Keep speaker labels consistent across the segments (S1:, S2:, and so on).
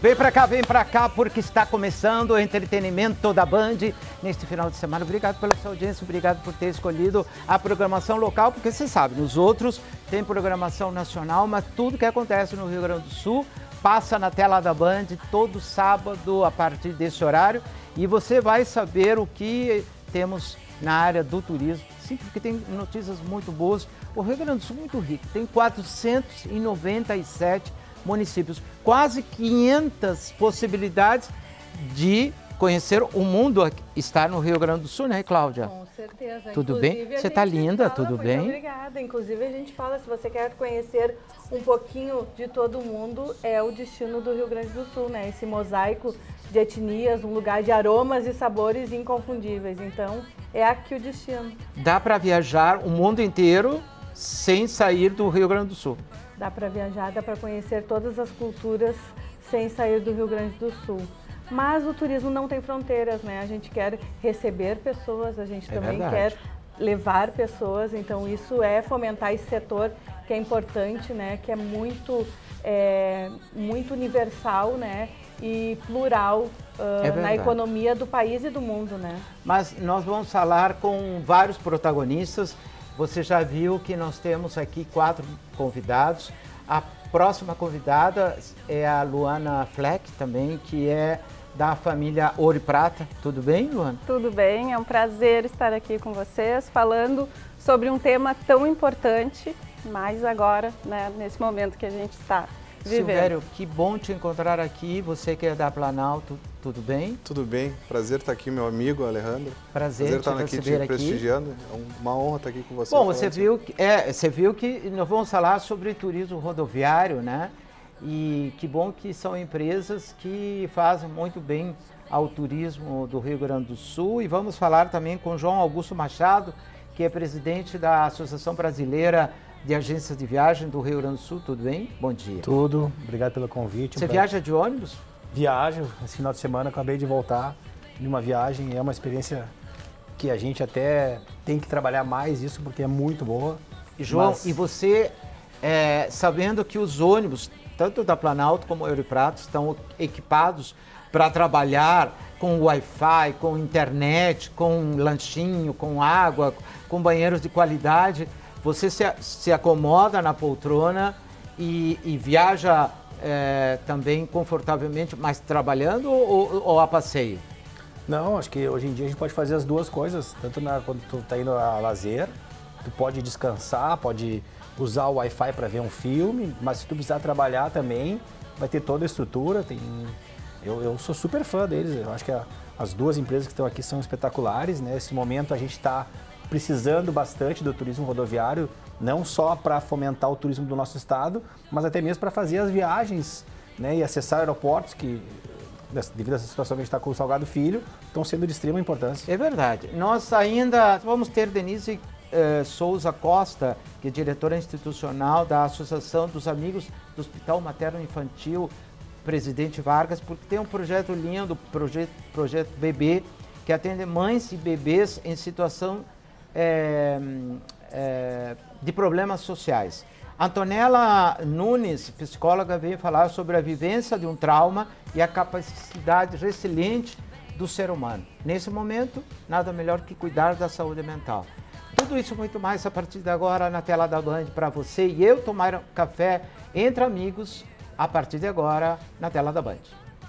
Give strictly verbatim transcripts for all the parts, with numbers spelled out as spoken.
S1: Vem pra cá, vem pra cá, porque está começando o entretenimento da Band neste final de semana. Obrigado pela sua audiência, obrigado por ter escolhido a programação local, porque você sabe, nos outros tem programação nacional, mas tudo que acontece no Rio Grande do Sul passa na tela da Band todo sábado a partir desse horário e você vai saber o que temos na área do turismo. Sim, porque tem notícias muito boas. O Rio Grande do Sul é muito rico, tem quatrocentos e noventa e sete municípios, quase quinhentas possibilidades de conhecer o mundo estar no Rio Grande do Sul, né, Cláudia?
S2: Com certeza.
S1: Tudo bem? Você está linda,
S2: fala,
S1: tudo
S2: muito
S1: bem?
S2: Obrigada. Inclusive a gente fala, se você quer conhecer um pouquinho de todo mundo, é o destino do Rio Grande do Sul, né? Esse mosaico de etnias, um lugar de aromas e sabores inconfundíveis. Então, é aqui o destino.
S1: Dá para viajar o mundo inteiro sem sair do Rio Grande do Sul.
S2: Dá para viajar, dá para conhecer todas as culturas sem sair do Rio Grande do Sul. Mas o turismo não tem fronteiras, né? A gente quer receber pessoas, a gente
S1: É
S2: também
S1: verdade.
S2: quer levar pessoas. Então isso é fomentar esse setor que é importante, né? Que é muito, é, muito universal, né? E plural uh,
S1: É
S2: na
S1: verdade.
S2: economia do país e do mundo, né?
S1: Mas nós vamos falar com vários protagonistas. Você já viu que nós temos aqui quatro convidados. A próxima convidada é a Luana Fleck, também, que é da família Ouro e Prata. Tudo bem, Luana?
S3: Tudo bem, é um prazer estar aqui com vocês, falando sobre um tema tão importante, mas agora, né, nesse momento que a gente está vivendo.
S1: Silvério, que bom te encontrar aqui. Você que é da Planalto, tudo bem?
S4: Tudo bem, prazer estar aqui, meu amigo Alejandro.
S1: Prazer,
S4: prazer
S1: te
S4: estar aqui
S1: receber
S4: te
S1: aqui.
S4: prestigiando. É uma honra estar aqui com você.
S1: Bom, você viu, que, é, você viu que nós vamos falar sobre turismo rodoviário, né? E que bom que são empresas que fazem muito bem ao turismo do Rio Grande do Sul. E vamos falar também com João Augusto Machado, que é presidente da Associação Brasileira de Agências de Viagem do Rio Grande do Sul. Tudo bem? Bom dia.
S5: Tudo, obrigado pelo convite.
S1: Você
S5: Um
S1: viaja de ônibus?
S5: Viajo, esse final de semana acabei de voltar de uma viagem, é uma experiência que a gente até tem que trabalhar mais isso, porque é muito boa.
S1: E, João,
S5: Mas-
S1: e você, é, sabendo que os ônibus, tanto da Planalto como Ouro e Prata, estão equipados para trabalhar com Wi-Fi, com internet, com lanchinho, com água, com banheiros de qualidade, você se, se acomoda na poltrona e, e viaja é, também confortavelmente, mas trabalhando ou, ou a passeio?
S5: Não, acho que hoje em dia a gente pode fazer as duas coisas, tanto na, quando tu tá indo a lazer, tu pode descansar, pode usar o Wi-Fi para ver um filme, mas se tu precisar trabalhar também, vai ter toda a estrutura, tem... Eu, eu sou super fã deles, eu acho que a, as duas empresas que estão aqui são espetaculares, né? Nesse momento a gente está precisando bastante do turismo rodoviário, não só para fomentar o turismo do nosso estado, mas até mesmo para fazer as viagens, né? E acessar aeroportos que, devido a essa situação que a gente está com o Salgado Filho, estão sendo de extrema importância.
S1: É verdade. Nós ainda vamos ter Denise eh, Souza Costa, que é diretora institucional da Associação dos Amigos do Hospital Materno Infantil Presidente Vargas, porque tem um projeto lindo, projeto, projeto Bebê, que atende mães e bebês em situação é, é, de problemas sociais. Antonella Nunes, psicóloga, veio falar sobre a vivência de um trauma e a capacidade resiliente do ser humano. Nesse momento, nada melhor que cuidar da saúde mental. Tudo isso e muito mais a partir de agora na tela da Band para você e eu tomar um café entre amigos a partir de agora na tela da Band.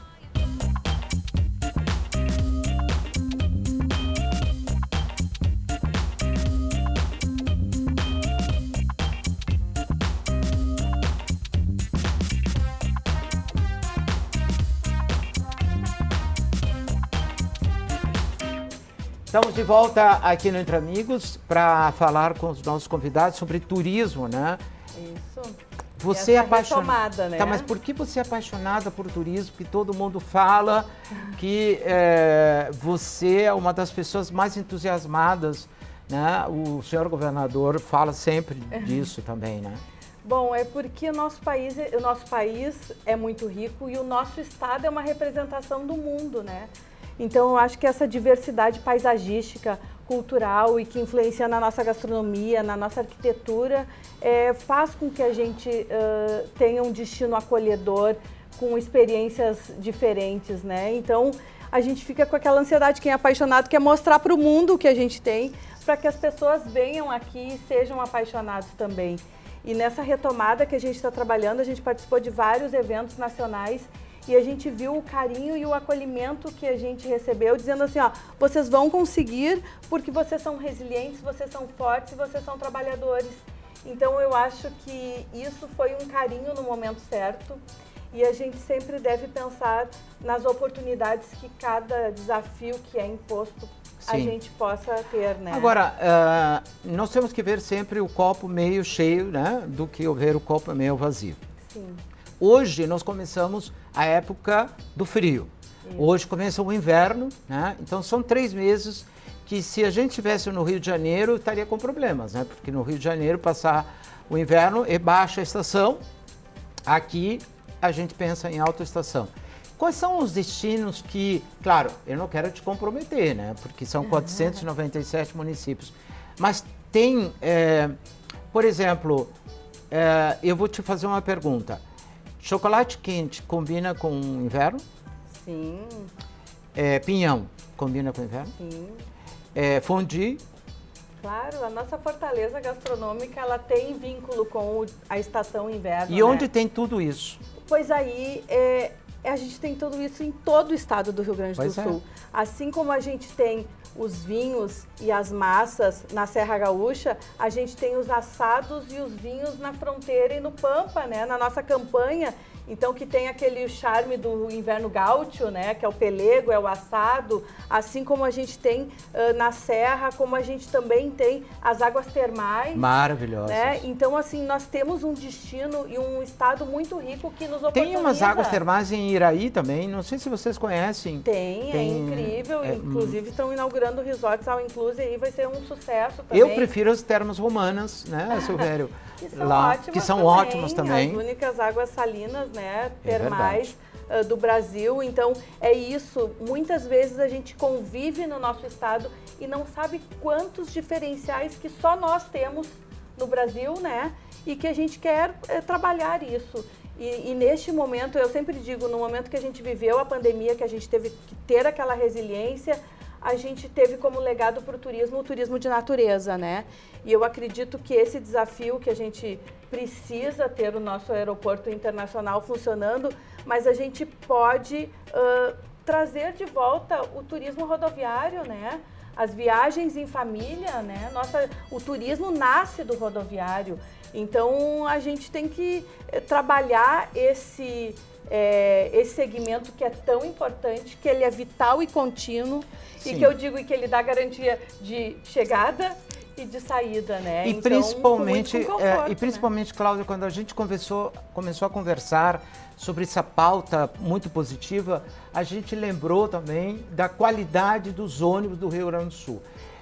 S1: Estamos de volta aqui no Entre Amigos para falar com os nossos convidados sobre turismo, né?
S2: Isso.
S1: Você é
S2: Essa
S1: apaixonada,
S2: retomada, né?
S1: Tá, mas por que você é apaixonada por turismo? Porque todo mundo fala que é, você é uma das pessoas mais entusiasmadas, né? O senhor governador fala sempre disso também, né?
S2: Bom, é porque o nosso país, o nosso país é muito rico e o nosso estado é uma representação do mundo, né? Então, eu acho que essa diversidade paisagística, cultural e que influencia na nossa gastronomia, na nossa arquitetura, é, faz com que a gente uh, tenha um destino acolhedor com experiências diferentes, né? Então, a gente fica com aquela ansiedade, quem é apaixonado quer mostrar para o mundo o que a gente tem, para que as pessoas venham aqui e sejam apaixonados também. E nessa retomada que a gente está trabalhando, a gente participou de vários eventos nacionais e a gente viu o carinho e o acolhimento que a gente recebeu, dizendo assim, ó, vocês vão conseguir porque vocês são resilientes, vocês são fortes e vocês são trabalhadores. Então eu acho que isso foi um carinho no momento certo. E a gente sempre deve pensar nas oportunidades que cada desafio que é imposto Sim. a gente possa ter, né?
S1: Agora, uh, nós temos que ver sempre o copo meio cheio, né, do que ver o copo meio vazio.
S2: Sim.
S1: Hoje nós começamos a época do frio. Isso. Hoje começa o inverno, né? Então são três meses que se a gente estivesse no Rio de Janeiro estaria com problemas, né? Porque no Rio de Janeiro passar o inverno é baixa estação, aqui a gente pensa em alta estação. Quais são os destinos que, claro, eu não quero te comprometer, né? Porque são quatrocentos e noventa e sete municípios, mas tem, é, por exemplo, é, eu vou te fazer uma pergunta. Chocolate quente combina com inverno?
S2: Sim.
S1: É, pinhão combina com inverno?
S2: Sim.
S1: É, fondue?
S2: Claro, a nossa fortaleza gastronômica, ela tem vínculo com o, a estação inverno.
S1: E
S2: né?
S1: onde tem tudo isso?
S2: Pois aí, é, a gente tem tudo isso em todo o estado do Rio Grande
S1: pois
S2: do
S1: é.
S2: Sul. Assim como a gente tem os vinhos e as massas na Serra Gaúcha, a gente tem os assados e os vinhos na fronteira e no Pampa, né? Na nossa campanha. Então, que tem aquele charme do inverno gaúcho, né? Que é o pelego, é o assado. Assim como a gente tem uh, na Serra, como a gente também tem as águas termais.
S1: Maravilhosas.
S2: Né? Então, assim, nós temos um destino e um estado muito rico que nos oportuniza.
S1: Tem umas águas termais em Iraí também, não sei se vocês conhecem.
S2: Tem, tem é incrível. É, Inclusive, estão inaugurando resorts ao Inclusive, aí vai ser um sucesso também.
S1: Eu prefiro as termas romanas, né, Silvério?
S2: que são
S1: lá,
S2: ótimas
S1: que são
S2: também,
S1: ótimas também.
S2: As únicas águas salinas, né,
S1: É
S2: termais uh, do Brasil. Então, é isso. Muitas vezes a gente convive no nosso estado e não sabe quantos diferenciais que só nós temos no Brasil, né? E que a gente quer é, trabalhar isso. E, e neste momento, eu sempre digo, no momento que a gente viveu a pandemia, que a gente teve que ter aquela resiliência, a gente teve como legado para o turismo, o turismo de natureza, né? E eu acredito que esse desafio que a gente precisa ter o nosso aeroporto internacional funcionando, mas a gente pode uh, trazer de volta o turismo rodoviário, né? As viagens em família, né? Nossa, o turismo nasce do rodoviário. Então, a gente tem que trabalhar esse... É, esse segmento que é tão importante, que ele é vital e contínuo. Sim. E que eu digo que ele dá garantia de chegada e de saída, né?
S1: E
S2: então,
S1: principalmente,
S2: com
S1: é,
S2: conforto,
S1: e principalmente,
S2: né?
S1: Cláudia, quando a gente conversou, começou a conversar sobre essa pauta muito positiva, a gente lembrou também da qualidade dos ônibus do Rio Grande do Sul.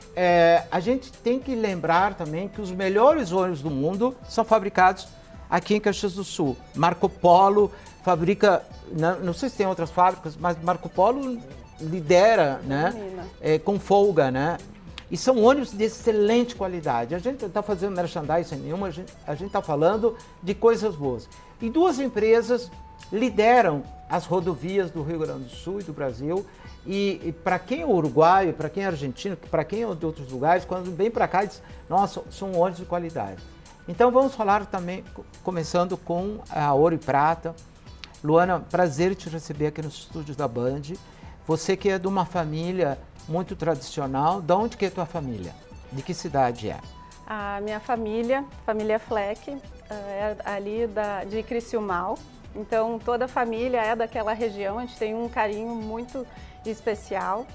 S1: É, a gente tem que lembrar também que os melhores ônibus do mundo são fabricados aqui em Caxias do Sul. Marco Polo fabrica, não, não sei se tem outras fábricas, mas Marco Polo lidera, né, é, com folga, né? E são ônibus de excelente qualidade. A gente não está fazendo merchandising nenhuma, a gente está falando de coisas boas. E duas empresas lideram as rodovias do Rio Grande do Sul e do Brasil. E, e para quem é uruguaio, para quem é argentino, para quem é de outros lugares, quando vem para cá, diz, nossa, são ônibus de qualidade. Então vamos falar também, começando com a Ouro e Prata. Luana, prazer te receber aqui nos estúdios da Band. Você que é de uma família muito tradicional, de onde que é a tua família? De que cidade é?
S3: A minha família, família Fleck, é ali da, de Criciúmal. Então toda a família é daquela região, a gente tem um carinho muito especial.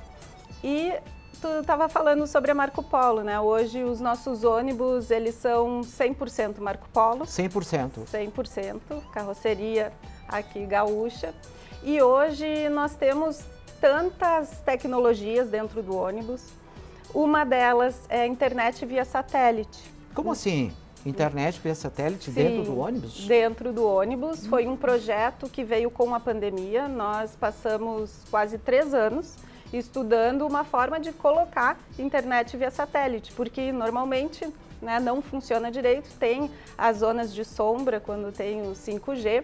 S3: E tu estava falando sobre a Marco Polo, né? Hoje os nossos ônibus, eles são cem por cento Marco Polo.
S1: cem por cento.
S3: cem por cento, carroceria aqui gaúcha. E hoje nós temos tantas tecnologias dentro do ônibus. Uma delas é a internet via satélite.
S1: Como assim? Internet via satélite
S3: Sim,
S1: dentro do ônibus?
S3: Dentro do ônibus. Foi um projeto que veio com a pandemia. Nós passamos quase três anos estudando uma forma de colocar internet via satélite, porque normalmente, né, não funciona direito, tem as zonas de sombra quando tem o cinco G.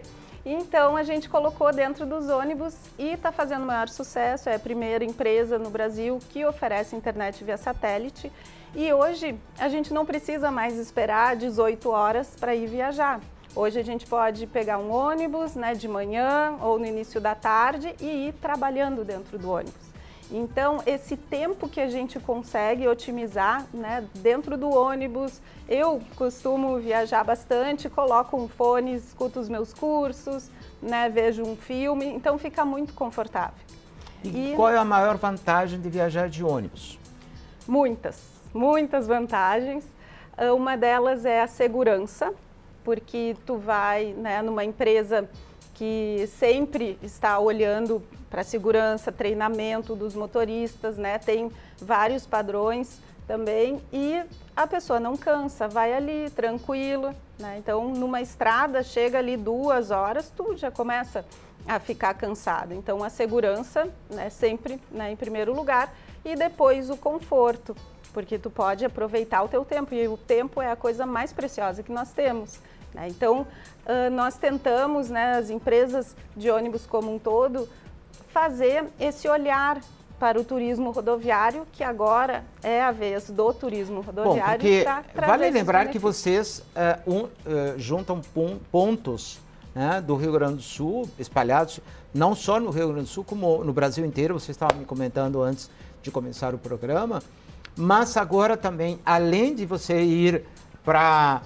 S3: Então a gente colocou dentro dos ônibus e está fazendo o maior sucesso. É a primeira empresa no Brasil que oferece internet via satélite. E hoje a gente não precisa mais esperar dezoito horas para ir viajar. Hoje a gente pode pegar um ônibus, né, de manhã ou no início da tarde e ir trabalhando dentro do ônibus. Então, esse tempo que a gente consegue otimizar, né, dentro do ônibus, eu costumo viajar bastante, coloco um fone, escuto os meus cursos, né, vejo um filme, então fica muito confortável.
S1: E, e qual é a maior vantagem de viajar de ônibus?
S3: Muitas, muitas vantagens. Uma delas é a segurança, porque tu vai, né, numa empresa que sempre está olhando para a segurança, treinamento dos motoristas, né? Tem vários padrões também e a pessoa não cansa, vai ali tranquilo, né? Então, numa estrada, chega ali duas horas, tu já começa a ficar cansado. Então, a segurança, né, sempre, né, em primeiro lugar, e depois o conforto, porque tu pode aproveitar o teu tempo e o tempo é a coisa mais preciosa que nós temos. Então, uh, nós tentamos, né, as empresas de ônibus como um todo, fazer esse olhar para o turismo rodoviário, que agora é a vez do turismo rodoviário.
S1: Bom, porque vale lembrar que vocês uh, um, uh, juntam pontos, né, do Rio Grande do Sul, espalhados, não só no Rio Grande do Sul, como no Brasil inteiro, você estava me comentando antes de começar o programa, mas agora também, além de você ir para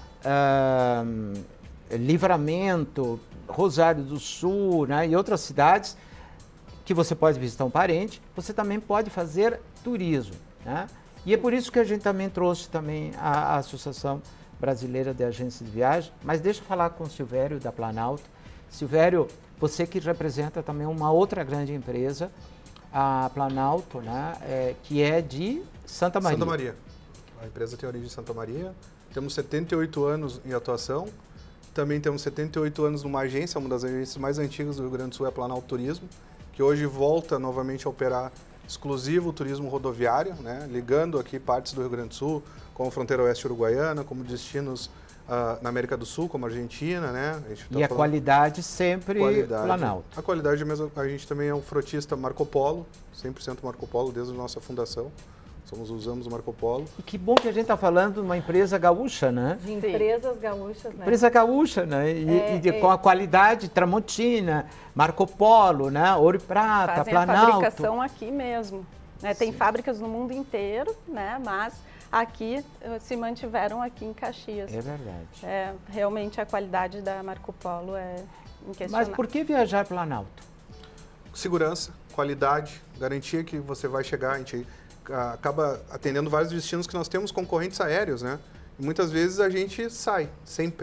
S1: Uh, Livramento, Rosário do Sul, né, e outras cidades que você pode visitar um parente, você também pode fazer turismo, né? E é por isso que a gente também trouxe também a, a Associação Brasileira de Agências de Viagem, mas deixa eu falar com o Silvério da Planalto. Silvério, você que representa também uma outra grande empresa, a Planalto, né, é, que é de Santa Maria.
S4: Santa Maria. A empresa tem origem em Santa Maria. Temos setenta e oito anos em atuação, também temos setenta e oito anos numa agência, uma das agências mais antigas do Rio Grande do Sul é a Planalto Turismo, que hoje volta novamente a operar exclusivo turismo rodoviário, né, ligando aqui partes do Rio Grande do Sul, como a fronteira oeste uruguaiana, como destinos uh, na América do Sul, como a Argentina, né? A gente tá
S1: e a
S4: falando...
S1: qualidade sempre qualidade. Planalto.
S4: A qualidade mesmo, a gente também é um frotista Marco Polo, cem por cento Marco Polo desde a nossa fundação. Somos, usamos o Marco Polo.
S1: E que bom que a gente está falando de uma empresa gaúcha, né?
S2: De empresas gaúchas, né?
S1: Empresa gaúcha, né? E,
S2: é,
S1: e de,
S2: é.
S1: com a qualidade Tramontina, Marco Polo, né? Ouro e Prata,
S3: Fazem
S1: Planalto.
S3: a fabricação aqui mesmo. Né? Tem fábricas no mundo inteiro, né? Mas aqui se mantiveram aqui em Caxias.
S1: É verdade.
S3: É, realmente a qualidade da Marco Polo é inquestionável.
S1: Mas por que viajar Planalto?
S4: Segurança, qualidade, garantia que você vai chegar, a gente acaba atendendo vários destinos que nós temos concorrentes aéreos, né? E muitas vezes a gente sai, sempre.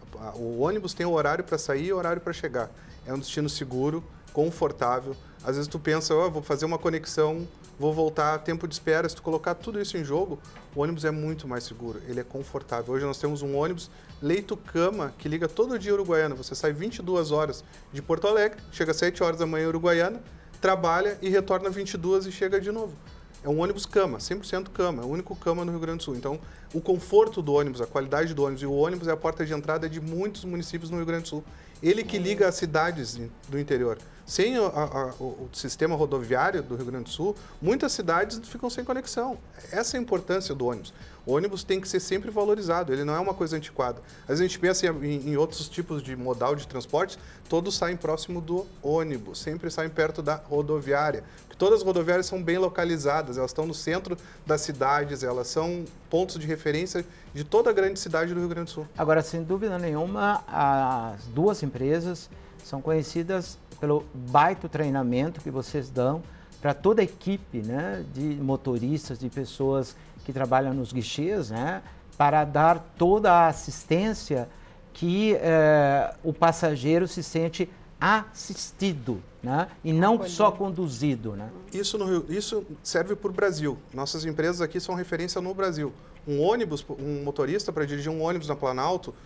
S4: O ônibus tem o horário para sair e o horário para chegar. É um destino seguro, confortável. Às vezes tu pensa, oh, vou fazer uma conexão, vou voltar, tempo de espera. Se tu colocar tudo isso em jogo, o ônibus é muito mais seguro, ele é confortável. Hoje nós temos um ônibus leito-cama que liga todo dia Uruguaiana. Você sai vinte e duas horas de Porto Alegre, chega às sete horas da manhã Uruguaiana, trabalha e retorna vinte e duas e chega de novo. É um ônibus cama, cem por cento cama, é o único cama no Rio Grande do Sul. Então, o conforto do ônibus, a qualidade do ônibus, e o ônibus é a porta de entrada de muitos municípios no Rio Grande do Sul. Ele que liga as cidades do interior. Sem a, a, o, o sistema rodoviário do Rio Grande do Sul, muitas cidades ficam sem conexão. Essa é a importância do ônibus. O ônibus tem que ser sempre valorizado, ele não é uma coisa antiquada. Às vezes a gente pensa em, em outros tipos de modal de transporte, todos saem próximo do ônibus, sempre saem perto da rodoviária. Porque todas as rodoviárias são bem localizadas, elas estão no centro das cidades, elas são pontos de referência de toda a grande cidade do Rio Grande do Sul.
S1: Agora, sem dúvida nenhuma, as duas empresas são conhecidas pelo baita treinamento que vocês dão para toda a equipe, né, de motoristas, de pessoas que trabalham nos guichês, né, para dar toda a assistência que eh, o passageiro se sente assistido, né, e não
S3: Acolhido.
S1: só conduzido, né?
S4: Isso, no Rio, isso serve para o Brasil. Nossas empresas aqui são referência no Brasil. Um ônibus, um motorista para dirigir um ônibus na Planalto,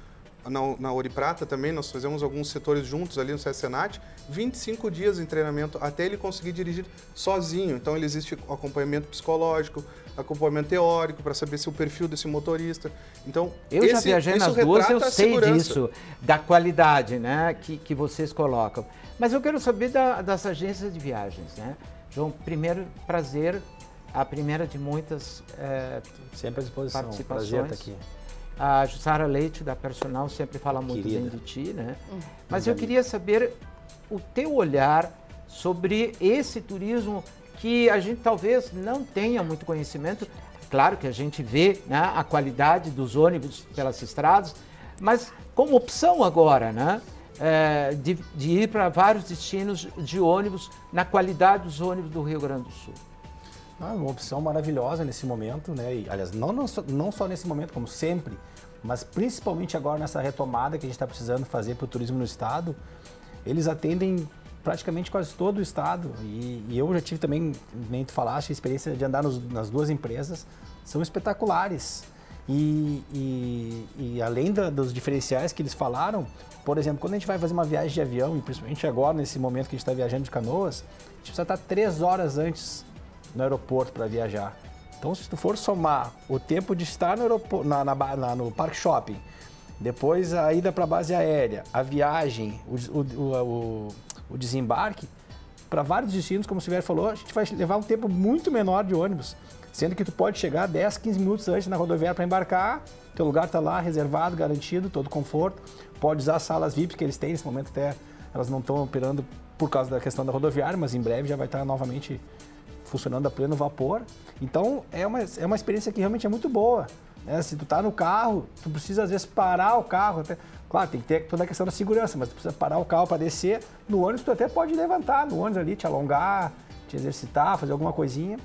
S4: na, na Ouro e Prata também, nós fizemos alguns setores juntos ali no S E S Senat, vinte e cinco dias em treinamento até ele conseguir dirigir sozinho. Então, ele existe acompanhamento psicológico, acompanhamento teórico, para saber se o perfil desse motorista. Então,
S1: eu
S4: esse,
S1: já viajei nas duas, eu sei disso, da qualidade, né, que, que vocês colocam. Mas eu quero saber da, das agências de viagens, né? João, primeiro, prazer, a primeira de muitas é,
S5: sempre à disposição.
S1: participações.
S5: Prazer estar aqui.
S1: A Jussara Leite, da Personal, sempre fala muito
S5: Querida.
S1: bem de ti, né?
S3: Uhum.
S1: Mas eu queria saber o teu olhar sobre esse turismo que a gente talvez não tenha muito conhecimento. Claro que a gente vê, né, a qualidade dos ônibus pelas estradas, mas como opção agora, né, é, de, de ir para vários destinos de ônibus, na qualidade dos ônibus do Rio Grande do Sul.
S5: Ah, uma opção maravilhosa nesse momento, né? E, aliás, não, não, só, não só nesse momento, como sempre, mas principalmente agora nessa retomada que a gente está precisando fazer para o turismo no estado. Eles atendem praticamente quase todo o estado e, e eu já tive também, nem tu falaste, a experiência de andar nos, nas duas empresas, são espetaculares. E, e, e além da, dos diferenciais que eles falaram, por exemplo, quando a gente vai fazer uma viagem de avião, e principalmente agora, nesse momento que a gente está viajando de Canoas, a gente precisa estar três horas antes no aeroporto para viajar. Então, se tu for somar o tempo de estar no, aeroporto, na, na, na, no Parque Shopping, depois a ida para a base aérea, a viagem, o, o, o, o desembarque, para vários destinos, como o Silvério falou, a gente vai levar um tempo muito menor de ônibus, sendo que tu pode chegar dez, quinze minutos antes na rodoviária para embarcar, teu lugar está lá, reservado, garantido, todo conforto, pode usar as salas V I P que eles têm, nesse momento até elas não estão operando por causa da questão da rodoviária, mas em breve já vai estar novamente funcionando a pleno vapor. Então, é uma, é uma experiência que realmente é muito boa. Né? Se tu tá no carro, tu precisa às vezes parar o carro. Até, claro, tem que ter toda a questão da segurança, mas tu precisa parar o carro para descer. No ônibus, tu até pode levantar no ônibus ali, te alongar, te exercitar, fazer alguma coisinha.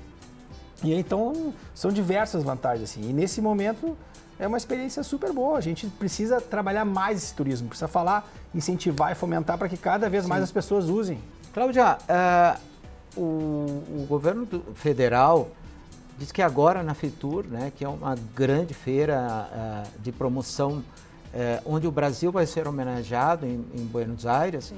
S5: E então, são diversas vantagens, assim. E nesse momento, é uma experiência super boa. A gente precisa trabalhar mais esse turismo, precisa falar, incentivar e fomentar para que cada vez mais as pessoas usem.
S1: Cláudia, uh... O, o governo do, federal diz que agora na FITUR, né, que é uma grande feira uh, de promoção, uh, onde o Brasil vai ser homenageado em, em Buenos Aires, uh,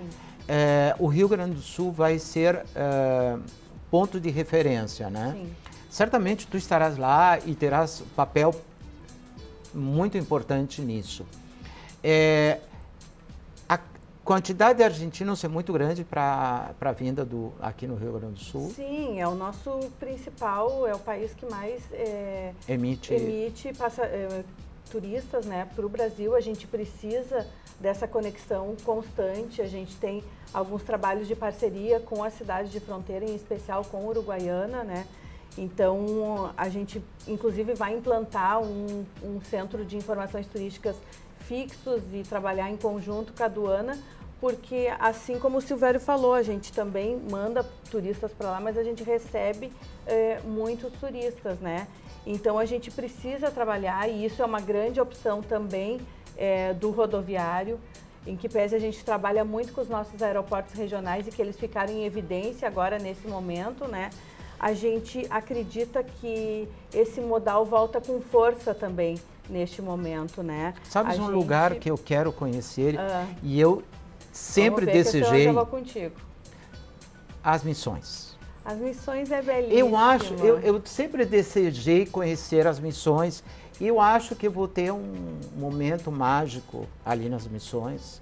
S1: o Rio Grande do Sul vai ser uh, ponto de referência, né? Sim. Certamente tu estarás lá e terás um papel muito importante nisso. É, quantidade de argentinos é muito grande para a vinda do, aqui no Rio Grande do Sul?
S2: Sim, é o nosso principal, é o país que mais é,
S1: emite,
S2: emite passa, é, turistas, né, para o Brasil. A gente precisa dessa conexão constante, a gente tem alguns trabalhos de parceria com a cidade de fronteira, em especial com Uruguaiana, né? Então, a gente, inclusive, vai implantar um, um centro de informações turísticas fixos e trabalhar em conjunto com a aduana, porque, assim como o Silvério falou, a gente também manda turistas para lá, mas a gente recebe é, muitos turistas, né? Então, a gente precisa trabalhar, e isso é uma grande opção também é, do rodoviário, em que pese a gente trabalha muito com os nossos aeroportos regionais e que eles ficaram em evidência agora nesse momento, né? A gente acredita que esse modal volta com força também neste momento, né?
S1: Sabes
S2: a
S1: um
S2: gente...
S1: lugar que eu quero conhecer
S2: ah,
S1: e eu sempre
S2: vamos ver
S1: desejei?
S2: Que eu vou contigo.
S1: As Missões.
S2: As Missões é belíssimo.
S1: Eu acho, eu, eu sempre desejei conhecer as Missões e eu acho que eu vou ter um momento mágico ali nas Missões,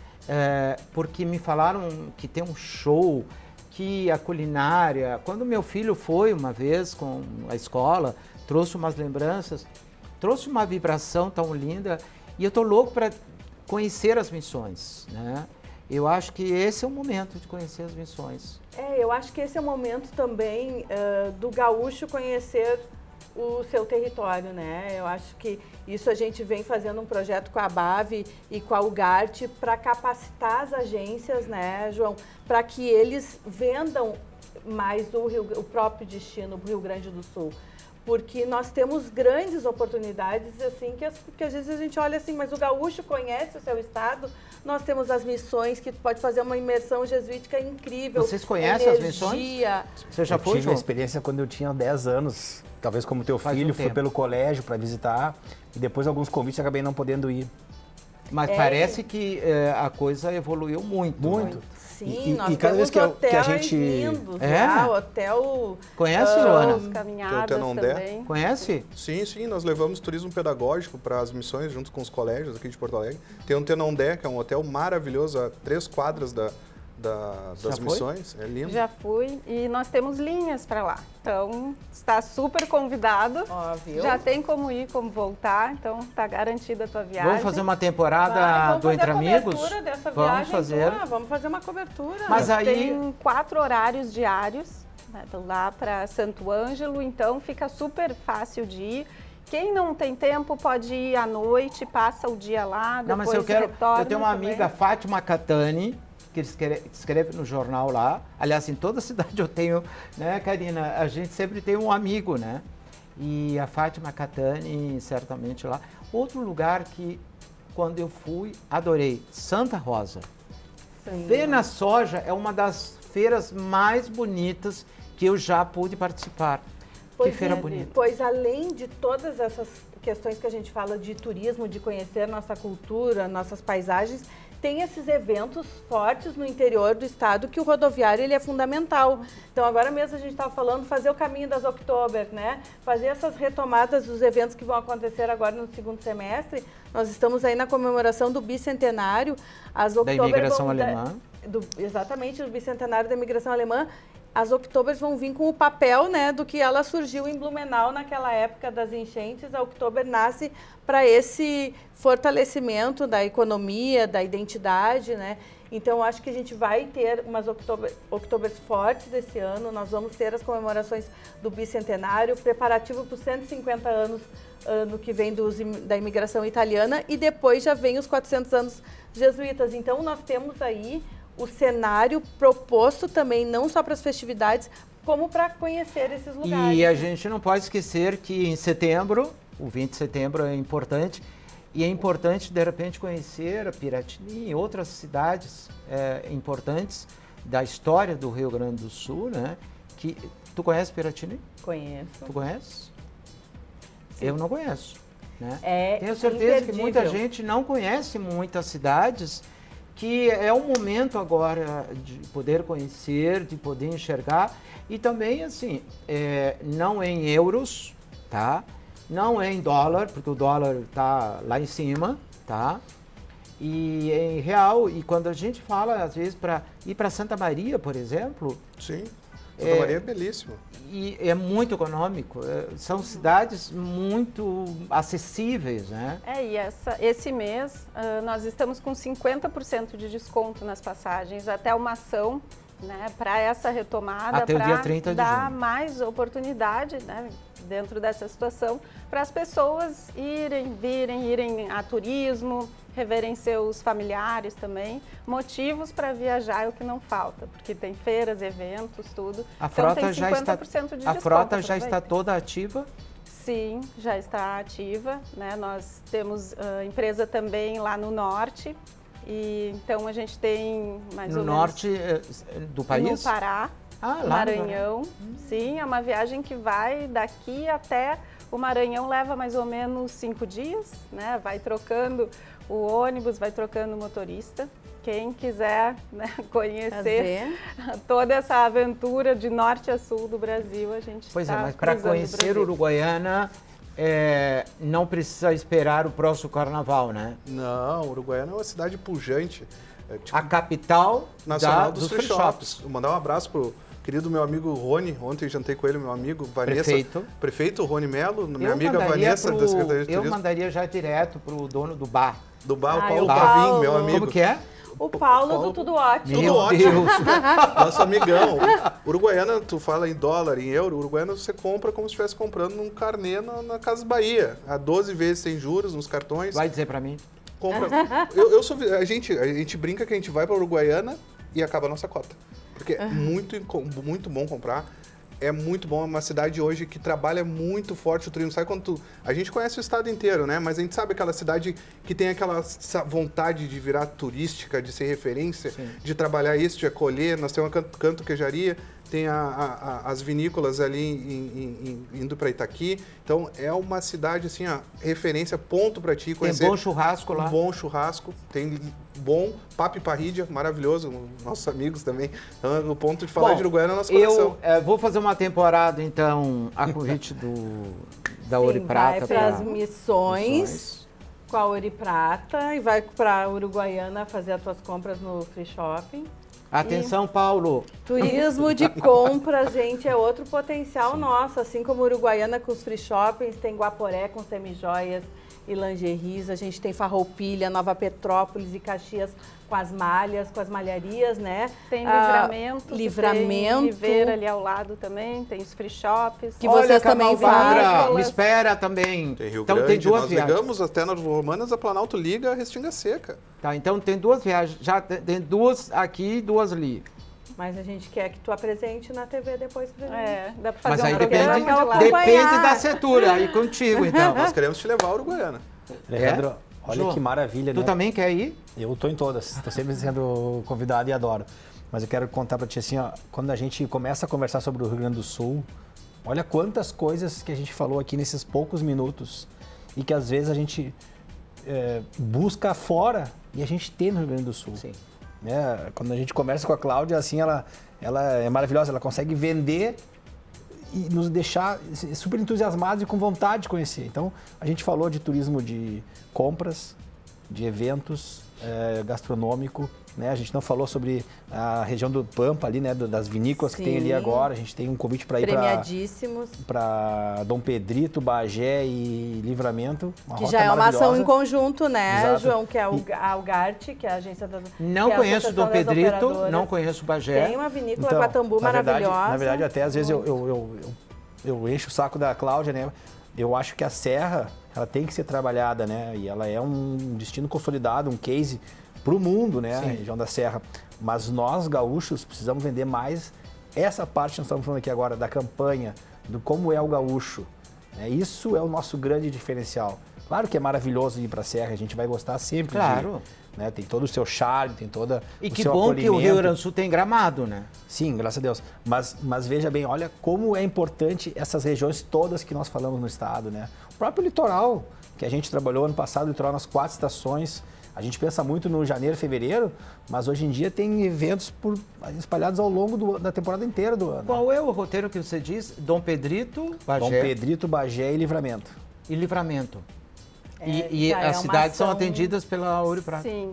S1: é, porque me falaram que tem um show, que a culinária... Quando meu filho foi uma vez com a escola, trouxe umas lembranças, trouxe uma vibração tão linda e eu estou louco para conhecer as Missões, né? Eu acho que esse é o momento de conhecer as Missões.
S2: É, eu acho que esse é o momento também uh, do gaúcho conhecer o seu território, né? Eu acho que isso a gente vem fazendo um projeto com a BAV e com a UGART para capacitar as agências, né, João? Para que eles vendam mais o, Rio, o próprio destino, o Rio Grande do Sul. Porque nós temos grandes oportunidades, assim, que, as, que às vezes a gente olha assim, mas o gaúcho conhece o seu estado. Nós temos as missões, que pode fazer uma imersão jesuítica incrível.
S1: Vocês conhecem
S2: energia.
S1: as missões? Você já
S5: eu
S1: foi,
S5: tive
S1: João?
S5: a experiência quando eu tinha dez anos, talvez como teu
S1: Faz
S5: filho,
S1: um
S5: fui
S1: tempo.
S5: pelo colégio para visitar, e depois alguns convites acabei não podendo ir.
S1: Mas
S2: É.
S1: parece que é, a coisa evoluiu muito.
S5: Muito.
S1: né?
S2: Sim,
S5: E- e-
S2: nós
S5: e cada
S2: temos
S5: vez que a-
S2: hotéis
S5: que a gente-
S2: lindos
S1: É?
S2: lá, hotel...
S1: Conhece,
S2: ah,
S1: Luana?
S3: As caminhadas
S4: Tem o Tenondé.
S3: também.
S1: Conhece?
S4: Sim, sim, nós levamos turismo pedagógico para as missões junto com os colégios aqui de Porto Alegre. Tem um Tenondé, que é um hotel maravilhoso, a três quadras da, da-
S1: Já
S4: das
S1: foi?
S4: missões. É lindo.
S3: Já fui e nós temos linhas para lá. Então, está super convidado.
S2: Ó, viu?
S3: Já tem como ir, como voltar. Então, está garantida a tua viagem.
S1: Vamos fazer uma temporada
S2: Vai, vamos
S1: do
S2: fazer
S1: Entre
S2: a
S1: Amigos?
S2: cobertura dessa
S1: Vamos
S2: viagem
S1: fazer.
S2: tua, vamos fazer uma cobertura.
S1: Mas aí-
S3: Tem quatro horários diários, né, lá para Santo Ângelo, então fica super fácil de ir. Quem não tem tempo pode ir à noite, passa o dia lá, depois
S1: Não, mas eu quero.
S3: retorna
S1: Eu tenho uma
S3: também.
S1: amiga, Fátima Catani, que escreve, escreve no jornal lá. Aliás, em toda cidade eu tenho, né, Karina? A gente sempre tem um amigo, né? E a Fátima Catani, certamente lá. Outro lugar que, quando eu fui, adorei, Santa Rosa.
S2: Sim.
S1: Feira Soja é uma das feiras mais bonitas que eu já pude participar.
S2: Pois
S1: que feira
S2: é,
S1: bonita.
S2: Pois além de todas essas questões que a gente fala de turismo, de conhecer nossa cultura, nossas paisagens, tem esses eventos fortes no interior do estado que o rodoviário ele é fundamental. Então agora mesmo a gente estava falando fazer o caminho das Oktober, né? Fazer essas retomadas dos eventos que vão acontecer agora no segundo semestre. Nós estamos aí na comemoração do bicentenário. As
S1: Da
S2: Oktober
S1: imigração
S2: vão da-
S1: alemã.
S2: do- exatamente, do bicentenário da imigração alemã. As Oktobers vão vir com o papel, né, do que ela surgiu em Blumenau naquela época das enchentes. A Oktober nasce para esse fortalecimento da economia, da identidade, né? Então, acho que a gente vai ter umas Oktober, Oktobers fortes esse ano. Nós vamos ter as comemorações do bicentenário, preparativo para os cento e cinquenta anos ano que vem dos, im- da imigração italiana, e depois já vem os quatrocentos anos jesuítas. Então, nós temos aí o cenário proposto também, não só para as festividades, como para conhecer esses lugares.
S1: E a gente não pode esquecer que em setembro, o vinte de setembro é importante, e é importante, de repente, conhecer a Piratini e outras cidades é, importantes da história do Rio Grande do Sul, né? Que, tu conhece Piratini?
S2: Conheço.
S1: Tu conhece? Eu não conheço, né?
S2: É
S1: Tenho certeza que muita
S2: imperdível.
S1: gente não conhece muitas cidades, que é o momento agora de poder conhecer, de poder enxergar, e também assim, é, não em euros, tá? Não em dólar, porque o dólar tá lá em cima, tá? E em real, e quando a gente fala, às vezes, para ir para Santa Maria, por exemplo,
S4: Sim, Santa
S1: É.
S4: Maria é belíssimo.
S1: e é muito econômico, é, são cidades muito acessíveis, né?
S3: É, e essa, esse mês ah, nós estamos com cinquenta por cento de desconto nas passagens, até uma ação, né, para essa retomada,
S1: Até o dia
S3: para
S1: trinta de
S3: dar
S1: junho.
S3: mais oportunidade, né, dentro dessa situação, para as pessoas irem, virem, irem a turismo, reverem seus familiares também. Motivos para viajar é o que não falta, porque tem feiras, eventos, tudo.
S1: A
S3: então
S1: frota
S3: tem
S1: já está,
S3: cinquenta por cento de
S1: a
S3: desconto,
S1: frota já está
S3: aproveitem.
S1: toda ativa.
S3: Sim, já está ativa, né? Nós temos ah, empresa também lá no norte, e então a gente tem mais
S1: No
S3: ou
S1: norte eh, do
S3: menos
S1: país?
S3: no Pará,
S1: Ah, lá no
S3: Maranhão. Sim, é uma viagem que vai daqui até o Maranhão, leva mais ou menos cinco dias, né? Vai trocando o ônibus, vai trocando o motorista. Quem quiser, né, conhecer
S2: Fazer.
S3: toda essa aventura de norte a sul do Brasil, a gente
S1: Pois é,
S3: tá
S1: mas para
S3: cruzando o
S1: conhecer
S3: Brasil.
S1: Uruguaiana, é, não precisa esperar o próximo carnaval, né?
S4: Não, Uruguaiana é uma cidade pujante. É, tipo,
S1: A capital
S4: nacional
S1: da,
S4: dos,
S1: dos
S4: free
S1: free
S4: shops.
S1: shops.
S4: Vou mandar um abraço pro querido meu amigo Rony. Ontem jantei com ele, meu amigo Vanessa.
S1: Prefeito.
S4: Prefeito Rony Melo, minha
S1: Eu
S4: amiga
S1: mandaria
S4: Vanessa,
S1: pro-
S4: da Secretaria de
S1: Eu
S4: Turismo.
S1: mandaria já direto para o dono do bar.
S4: Do bar,
S2: Ah,
S4: o Paulo
S2: o
S4: Pavim,
S2: Paulo.
S4: meu amigo.
S1: Como que é?
S2: O Paulo,
S4: Paulo-
S2: do Tudo Ótimo.
S1: Meu
S4: ótimo.
S1: Deus!
S4: Nosso amigão. Uruguaiana, tu fala em dólar, em euro, Uruguaiana você compra como se estivesse comprando num carnê na, na Casa Bahia. A doze vezes sem juros nos cartões.
S1: Vai dizer para mim.
S4: Compra. Eu, eu sou, a, gente, a gente brinca que a gente vai para Uruguaiana e acaba a nossa cota. Porque é muito, inco- muito bom comprar. é muito bom, é uma cidade hoje que trabalha muito forte o turismo. Sabe quando tu... A gente conhece o estado inteiro, né? Mas a gente sabe aquela cidade que tem aquela vontade de virar turística, de ser referência, Sim. de trabalhar isso, de acolher. Nós temos a Canto, Canto Queijaria, tem a, a, a, as vinícolas ali em, em, indo para Itaqui. Então, é uma cidade, assim, a referência, ponto para ti conhecer.
S1: Tem bom churrasco lá.
S4: Um bom churrasco, tem bom papo e parrilha, maravilhoso, nossos amigos também. Então, o ponto de falar bom, de Uruguaiana é o nosso coração.
S1: Eu é, vou fazer uma temporada, então, a convite do, da Ouro e Prata.
S2: Vai para as missões, missões com a Ouro e Prata e vai para Uruguaiana fazer as tuas compras no Free Shopping.
S1: Atenção, e Paulo!
S2: Turismo de compra, gente, é outro potencial Sim. nosso. Assim como Uruguaiana com os free shoppings, tem Guaporé com semijoias e lingeries, a gente tem Farroupilha, Nova Petrópolis e Caxias com as malhas, com as malharias, né?
S3: Tem Livramento.
S2: Ah, livramento.
S3: Tem Ribeira ali ao lado também, tem os free shops.
S2: Que Olha, vocês também
S1: fazem. Me espera também.
S4: Tem Rio
S1: então
S4: Grande,
S1: tem duas
S4: nós
S1: viagens.
S4: ligamos até nas Romanas, a Planalto liga a Restinga Seca.
S1: Tá, então tem duas viagens, já tem duas aqui e duas ali.
S2: Mas a gente quer que tu apresente na T V depois pra gente.
S3: É, dá pra fazer
S1: Mas aí
S3: um
S1: depende,
S3: programa
S1: depende da setura, aí contigo, então.
S4: Nós queremos te levar a Uruguaiana.
S5: Alejandro, é? olha
S1: João,
S5: que maravilha,
S1: tu
S5: né?
S1: Tu também quer ir?
S5: Eu tô em todas, tô sempre sendo convidado e adoro. Mas eu quero contar pra ti assim, ó, quando a gente começa a conversar sobre o Rio Grande do Sul, olha quantas coisas que a gente falou aqui nesses poucos minutos e que às vezes a gente é, busca fora e a gente tem no Rio Grande do Sul.
S1: Sim.
S5: Né? Quando a gente conversa com a Cláudia, assim, ela, ela é maravilhosa, ela consegue vender e nos deixar super entusiasmados e com vontade de conhecer. Então, a gente falou de turismo de compras, de eventos, é, gastronômico, né? A gente não falou sobre a região do Pampa ali, né? Das vinícolas Sim. que tem ali agora. A gente tem um convite para ir para
S2: premiadíssimos
S5: para Dom Pedrito, Bagé e Livramento. Uma
S2: que já é uma ação em conjunto, né,
S5: Exato.
S2: João? Que é o, a Algarte, que é a agência da
S1: Não
S2: é
S1: conheço Dom Pedrito, não conheço Bagé.
S2: Tem uma vinícola
S5: então,
S2: Guatambu
S5: na verdade,
S2: maravilhosa.
S5: Na verdade, até às vezes eu, eu, eu, eu, eu encho o saco da Cláudia, né? Eu acho que a Serra, ela tem que ser trabalhada, né? E ela é um destino consolidado, um case para o mundo, né? Sim. A região da Serra. Mas nós, gaúchos, precisamos vender mais essa parte que nós estamos falando aqui agora, da campanha, do como é o gaúcho. Né? Isso é o nosso grande diferencial. Claro que é maravilhoso ir para a Serra, a gente vai gostar sempre.
S1: Claro.
S5: De, né? Tem todo o seu charme, tem toda
S1: e
S5: o
S1: que
S5: seu
S1: bom
S5: acolhimento.
S1: que o Rio Grande do Sul tem Gramado, né?
S5: Sim, graças a Deus. Mas, mas veja bem, olha como é importante essas regiões todas que nós falamos no estado, né? O próprio litoral, que a gente trabalhou ano passado, o litoral nas quatro estações. A gente pensa muito no janeiro, fevereiro, mas hoje em dia tem eventos por, espalhados ao longo do, da temporada inteira do ano.
S1: Qual é o roteiro que você diz? Dom Pedrito, Bagé?
S5: Dom Pedrito, Bagé e Livramento.
S1: E Livramento.
S2: É,
S1: e e
S2: é
S1: as cidades
S2: ação...
S1: são atendidas pela Ouro e Prata.
S3: Sim.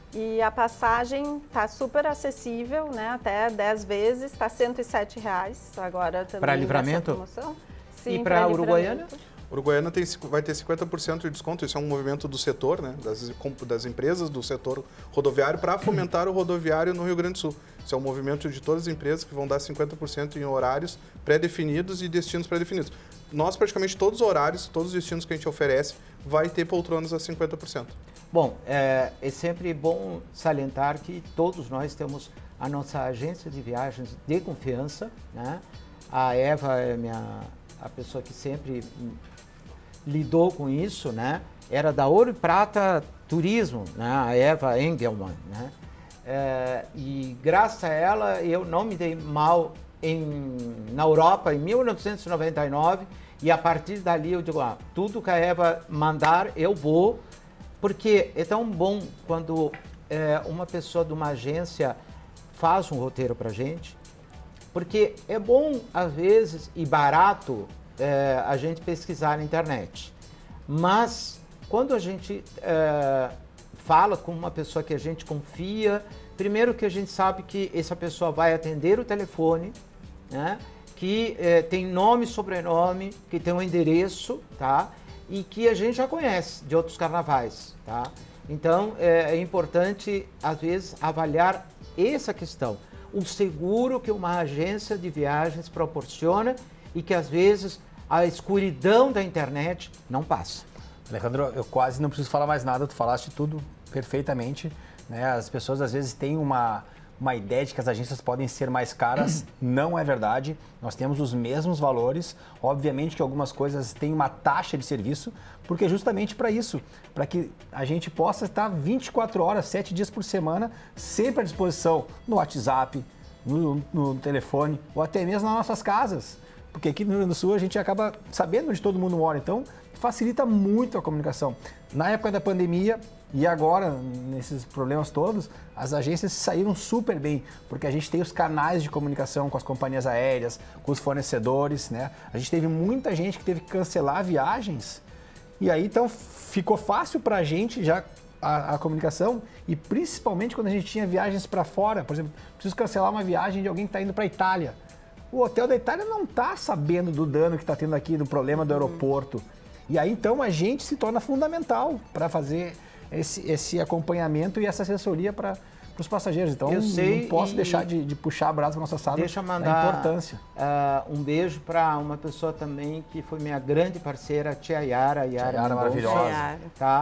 S3: E a passagem está super acessível, né? Até dez vezes, está cento e sete reais agora também.
S1: Para Livramento?
S3: Sim,
S1: e para Uruguaiana?
S4: Uruguaiana tem, vai ter cinquenta por cento de desconto, isso é um movimento do setor, né, das, das empresas do setor rodoviário para fomentar o rodoviário no Rio Grande do Sul. Isso é um movimento de todas as empresas que vão dar cinquenta por cento em horários pré-definidos e destinos pré-definidos. Nós, praticamente todos os horários, todos os destinos que a gente oferece, vai ter poltronas a cinquenta por cento.
S1: Bom, é, é sempre bom salientar que todos nós temos a nossa agência de viagens de confiança, né? A Eva é minha, a pessoa que sempre lidou com isso, né? Era da Ouro e Prata Turismo, né? A Eva Engelmann, né? É, e graças a ela eu não me dei mal em, na Europa em mil novecentos e noventa e nove e a partir dali eu digo, ah, tudo que a Eva mandar eu vou, porque é tão bom quando é, uma pessoa de uma agência faz um roteiro pra gente, porque é bom às vezes e barato É, a gente pesquisar na internet. Mas, quando a gente é, fala com uma pessoa que a gente confia, primeiro que a gente sabe que essa pessoa vai atender o telefone, né? Que é, tem nome e sobrenome, que tem um endereço, tá? E que a gente já conhece de outros carnavais, tá? Então, é, é importante, às vezes, avaliar essa questão. O seguro que uma agência de viagens proporciona e que, às vezes, a escuridão da internet não passa.
S5: Alejandro, eu quase não preciso falar mais nada, tu falaste tudo perfeitamente, né? As pessoas às vezes têm uma, uma ideia de que as agências podem ser mais caras. Não é verdade. Nós temos os mesmos valores. Obviamente que algumas coisas têm uma taxa de serviço, porque é justamente para isso, para que a gente possa estar vinte e quatro horas, sete dias por semana, sempre à disposição no WhatsApp, no, no telefone ou até mesmo nas nossas casas. Porque aqui no Rio Grande do Sul a gente acaba sabendo onde todo mundo mora, então facilita muito a comunicação. Na época da pandemia e agora, nesses problemas todos, as agências saíram super bem, porque a gente tem os canais de comunicação com as companhias aéreas, com os fornecedores, né? A gente teve muita gente que teve que cancelar viagens e aí então ficou fácil para a gente já a, a comunicação e principalmente quando a gente tinha viagens para fora, por exemplo, preciso cancelar uma viagem de alguém que está indo para a Itália. O hotel da Itália não está sabendo do dano que está tendo aqui, do problema do aeroporto. E aí, então, a gente se torna fundamental para fazer esse, esse acompanhamento e essa assessoria para os passageiros. Então,
S1: eu sei,
S5: não posso deixar de, de puxar a brasa para nossa sala.
S1: Deixa eu mandar
S5: a importância.
S1: Uh, um beijo para uma pessoa também que foi minha grande parceira, a tia Yara. Yara,
S5: Yara maravilhosa.
S1: Tá?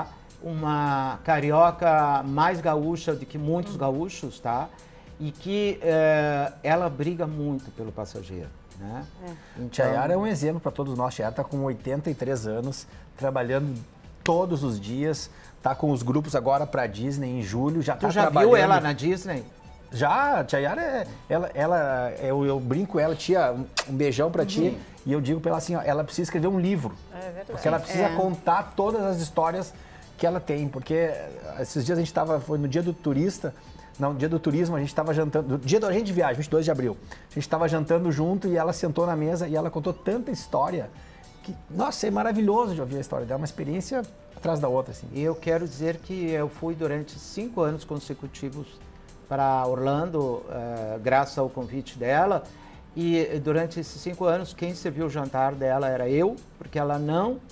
S1: Uma carioca mais gaúcha do que muitos hum. gaúchos, tá? E que uh, ela briga muito pelo passageiro, né?
S5: É. Então, Tia Yara é um exemplo para todos nós. Tia Yara está com oitenta e três anos, trabalhando todos os dias, está com os grupos agora para Disney em julho, já está trabalhando.
S1: Tu já viu ela na Disney?
S5: Já, Tia Yara, é, ela, ela, eu, eu brinco ela, tia, um beijão para ti, uhum. e eu digo para ela assim, ó, ela precisa escrever um livro, é verdade. Porque ela precisa é. contar todas as histórias que ela tem, porque esses dias a gente estava, foi no dia do turista, no dia do turismo, a gente estava jantando, no dia da gente de viagem, vinte e dois de abril, a gente estava jantando junto e ela sentou na mesa e ela contou tanta história que, nossa, é maravilhoso de ouvir a história dela, uma experiência atrás da outra, assim.
S1: E eu quero dizer que eu fui durante cinco anos consecutivos para Orlando, uh, graças ao convite dela, e durante esses cinco anos, quem serviu o jantar dela era eu, porque ela não uh,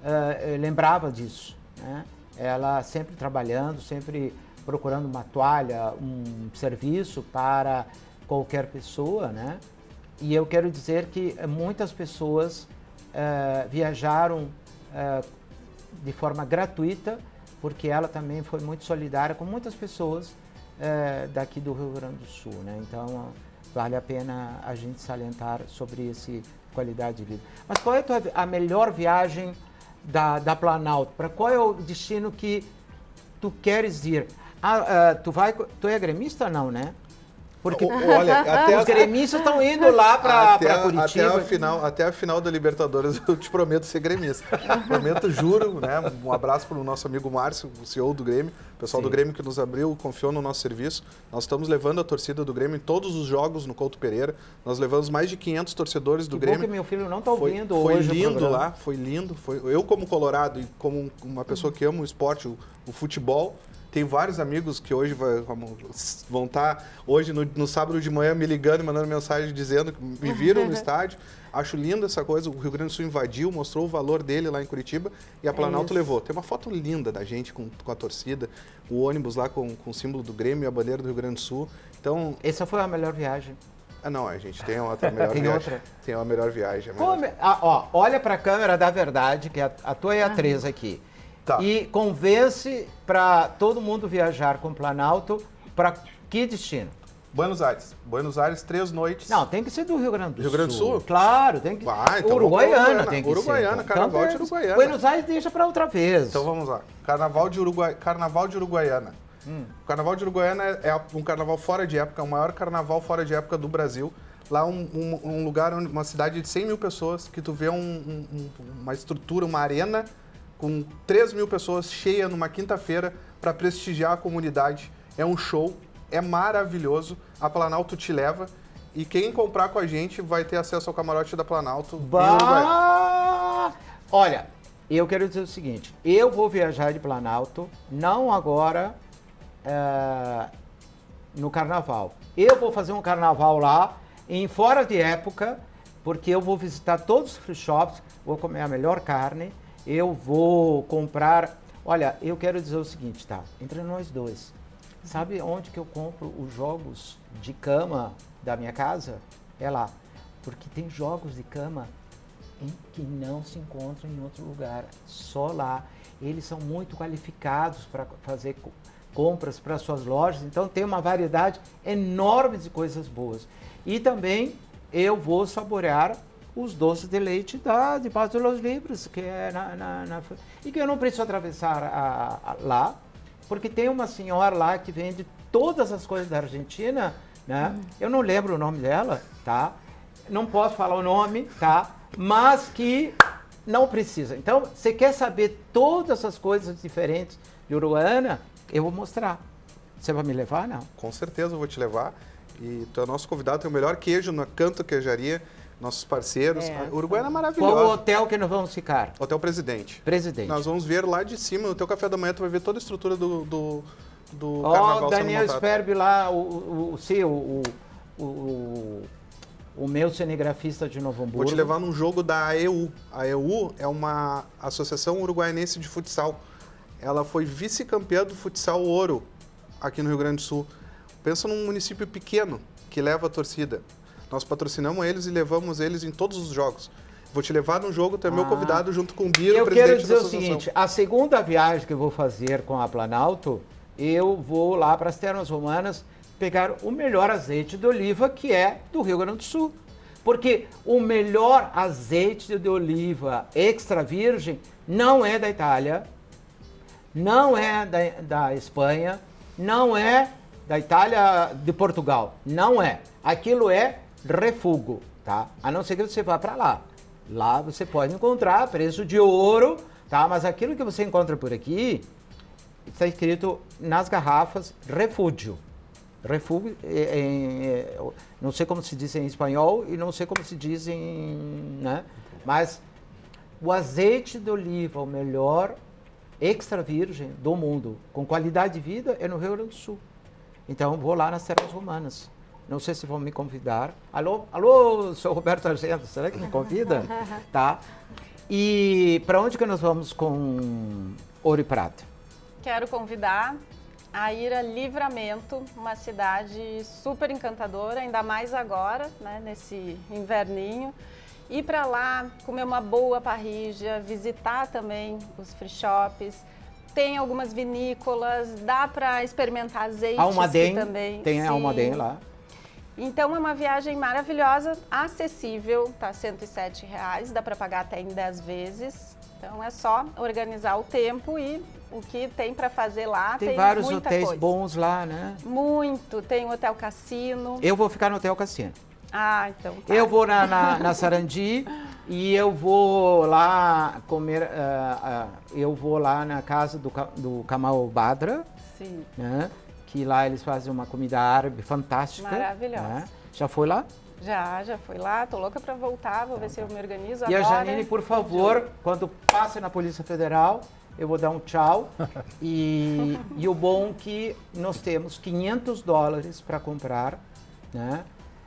S1: lembrava disso, né? Ela sempre trabalhando, sempre procurando uma toalha, um serviço para qualquer pessoa, né? E eu quero dizer que muitas pessoas uh, viajaram uh, de forma gratuita, porque ela também foi muito solidária com muitas pessoas uh, daqui do Rio Grande do Sul, né? Então, uh, vale a pena a gente salientar sobre essa qualidade de vida. Mas qual é a, tua, a melhor viagem da, da Planalto? Para qual é o destino que tu queres ir? Ah, uh, tu vai, tu é gremista ou não, né? Porque
S4: olha, até
S1: os gremistas estão indo lá para Curitiba.
S4: Até a, final, até a final da Libertadores eu te prometo ser gremista. Prometo, juro, né? Um abraço para o nosso amigo Márcio, o C E O do Grêmio, o pessoal Sim. do Grêmio que nos abriu, confiou no nosso serviço. Nós estamos levando a torcida do Grêmio em todos os jogos no Couto Pereira. Nós levamos mais de quinhentos torcedores do
S1: que
S4: Grêmio.
S1: Bom que meu filho não está ouvindo
S4: foi,
S1: hoje.
S4: Foi lindo lá, foi lindo. Foi, eu como colorado e como uma pessoa que ama o esporte, o, o futebol, tem vários amigos que hoje vai, vão estar, hoje no, no sábado de manhã, me ligando e mandando mensagem dizendo que me viram no estádio. Acho lindo essa coisa, o Rio Grande do Sul invadiu, mostrou o valor dele lá em Curitiba e a Planalto é levou. Tem uma foto linda da gente com, com a torcida, o ônibus lá com, com o símbolo do Grêmio e a bandeira do Rio Grande do Sul. Então,
S1: essa foi a melhor viagem.
S4: Ah, não, a gente tem outra melhor
S1: tem
S4: viagem.
S1: Outra?
S4: Tem uma melhor viagem. Melhor.
S1: Pô, ah, ó, olha para a câmera da verdade, que a, a tua é a três aqui. Tá. E convence para todo mundo viajar com Planalto para que destino?
S4: Buenos Aires. Buenos Aires, três noites.
S1: Não, tem que ser do Rio Grande do
S4: Rio Grande do Sul.
S1: Sul. Claro, tem que
S4: Vai, então
S1: Uruguaiana tem que
S4: Uruguaiana,
S1: ser. Então.
S4: Carnaval
S1: então,
S4: de Uruguaiana.
S1: Buenos Aires deixa para outra vez.
S4: Então vamos lá. Carnaval de, Uruguai... Carnaval de Uruguaiana. Hum. O Carnaval de Uruguaiana é um carnaval fora de época, é o maior carnaval fora de época do Brasil. Lá um, um, um lugar, uma cidade de cem mil pessoas, que tu vê um, um, uma estrutura, uma arena com três mil pessoas cheia numa quinta-feira para prestigiar a comunidade. É um show, é maravilhoso. A Planalto te leva e quem comprar com a gente vai ter acesso ao camarote da Planalto.
S1: Bah! Olha, eu quero dizer o seguinte, eu vou viajar de Planalto, não agora é, no carnaval. Eu vou fazer um carnaval lá, em fora de época, porque eu vou visitar todos os free shops, vou comer a melhor carne, eu vou comprar... Olha, eu quero dizer o seguinte, tá? Entre nós dois. Sabe onde que eu compro os jogos de cama da minha casa? É lá. Porque tem jogos de cama em que não se encontram em outro lugar. Só lá. Eles são muito qualificados para fazer compras para suas lojas. Então tem uma variedade enorme de coisas boas. E também eu vou saborear os doces de leite da, de Paso de los Libres, que é na, na, na, e que eu não preciso atravessar a, a, lá, porque tem uma senhora lá que vende todas as coisas da Argentina, né? Hum. Eu não lembro o nome dela, tá? Não posso falar o nome, tá? Mas que não precisa. Então, você quer saber todas essas coisas diferentes de Uruguaiana? Eu vou mostrar. Você vai me levar, não?
S4: Com certeza eu vou te levar. E tu é nosso convidado, tem o melhor queijo na Canto Queijaria, nossos parceiros.
S2: É.
S4: A Uruguaiana é maravilhosa.
S1: Qual o hotel que nós vamos ficar?
S4: Hotel Presidente.
S1: Presidente.
S4: Nós vamos ver lá de cima, no teu café da manhã, tu vai ver toda a estrutura do, do, do
S1: Ó,
S4: carnaval
S1: oh, Daniel
S4: sendo montado.
S1: Sperbi lá, o, o, o, sim, o, o, o, o meu cinegrafista de Novo Hamburgo.
S4: Vou te levar num jogo da A E U. A A E U é uma Associação Uruguaianense de Futsal. Ela foi vice-campeã do futsal ouro aqui no Rio Grande do Sul. Pensa num município pequeno que leva a torcida. Nós patrocinamos eles e levamos eles em todos os jogos. Vou te levar no jogo, tu é meu
S1: Ah.
S4: convidado junto com o Biro,
S1: Eu
S4: presidente
S1: quero dizer
S4: da
S1: o
S4: associação.
S1: seguinte, a segunda viagem que eu vou fazer com a Planalto, eu vou lá para as Termas Romanas pegar o melhor azeite de oliva que é do Rio Grande do Sul. Porque o melhor azeite de oliva extra virgem não é da Itália, não é da, da Espanha, não é da Itália, de Portugal, não é. Aquilo é refúgio, tá? A não ser que você vá para lá. Lá você pode encontrar preço de ouro, tá? Mas aquilo que você encontra por aqui está escrito nas garrafas refúgio. Refúgio, é, é, é, não sei como se diz em espanhol e não sei como se diz em, né? Mas o azeite de oliva, o melhor extra virgem do mundo, com qualidade de vida, é no Rio Grande do Sul. Então, vou lá nas Terras Romanas. Não sei se vão me convidar. Alô, alô, sou Roberto Argento, será que me convida? Tá. E para onde que nós vamos com Ouro e Prata?
S3: Quero convidar a ir a Livramento, uma cidade super encantadora, ainda mais agora, né, nesse inverninho. Ir para lá, comer uma boa parrilla, visitar também os free shops. Tem algumas vinícolas, dá para experimentar azeites
S1: Almaden,
S3: também.
S1: tem a Almaden lá.
S3: Então é uma viagem maravilhosa, acessível, tá cento e sete reais, dá para pagar até em dez vezes. Então é só organizar o tempo e o que tem para fazer lá.
S1: Tem,
S3: tem
S1: vários
S3: muita
S1: hotéis
S3: coisa.
S1: bons lá, né?
S3: Muito, tem o Hotel Cassino.
S1: Eu vou ficar no Hotel Cassino.
S3: Ah, então tá.
S1: Eu vou na, na, na Sarandi e eu vou lá comer, uh, uh, eu vou lá na casa do, do Kamal Badra,
S3: Sim.
S1: Né? Que lá eles fazem uma comida árabe fantástica.
S3: Maravilhosa.
S1: Né? Já foi lá?
S3: Já, já fui lá, tô louca para voltar, vou ver se eu me organizo
S1: E
S3: agora.
S1: a Janine, por favor, quando passe na Polícia Federal, eu vou dar um tchau. E, e o bom que nós temos quinhentos dólares para comprar, né?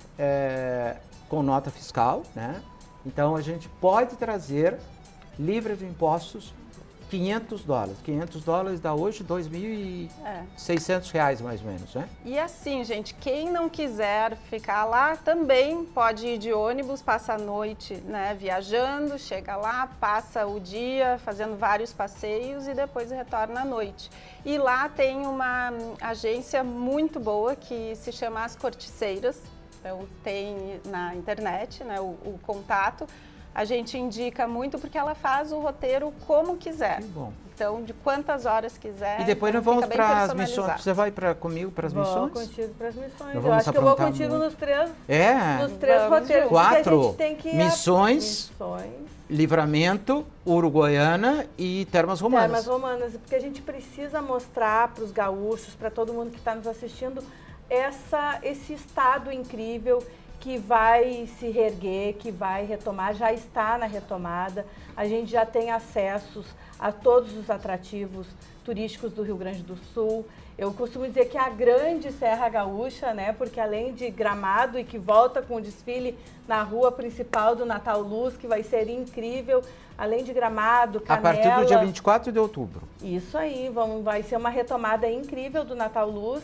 S1: É, com nota fiscal, né? Então a gente pode trazer livre de impostos quinhentos dólares. quinhentos dólares dá hoje dois mil e seiscentos reais mais ou menos, né?
S3: E assim, gente, quem não quiser ficar lá também pode ir de ônibus, passa a noite, né, viajando, chega lá, passa o dia fazendo vários passeios e depois retorna à noite. E lá tem uma agência muito boa que se chama As Corticeiras. Então tem na internet, né, o, o contato. A gente indica muito porque ela faz o roteiro como quiser.
S1: Que bom.
S3: Então, de quantas horas quiser.
S1: E depois
S3: então
S1: nós vamos
S3: fica bem
S1: para as
S3: personalizado.
S1: missões. Você vai pra, comigo para as
S2: Vou
S1: missões?
S2: contigo para as missões.
S1: Nós
S2: Eu acho que eu vou
S1: aprontar
S2: contigo
S1: muito.
S2: nos três,
S1: É.
S2: nos três
S3: Vamos
S2: roteiros.
S3: junto.
S2: porque
S1: Quatro
S2: a gente tem que ir a-
S1: missões,
S2: missões,
S1: Livramento, Uruguaiana e Termas Romanas.
S2: Termas Romanas, porque a gente precisa mostrar para os gaúchos, para todo mundo que está nos assistindo, essa, esse estado incrível que vai se reerguer, que vai retomar, já está na retomada. A gente já tem acessos a todos os atrativos turísticos do Rio Grande do Sul. Eu costumo dizer que é a grande Serra Gaúcha, né? Porque além de Gramado e que volta com o desfile na rua principal do Natal Luz, que vai ser incrível, além de Gramado, Canela...
S1: A partir do dia vinte e quatro de outubro.
S2: Isso aí, vamos, vai ser uma retomada incrível do Natal Luz.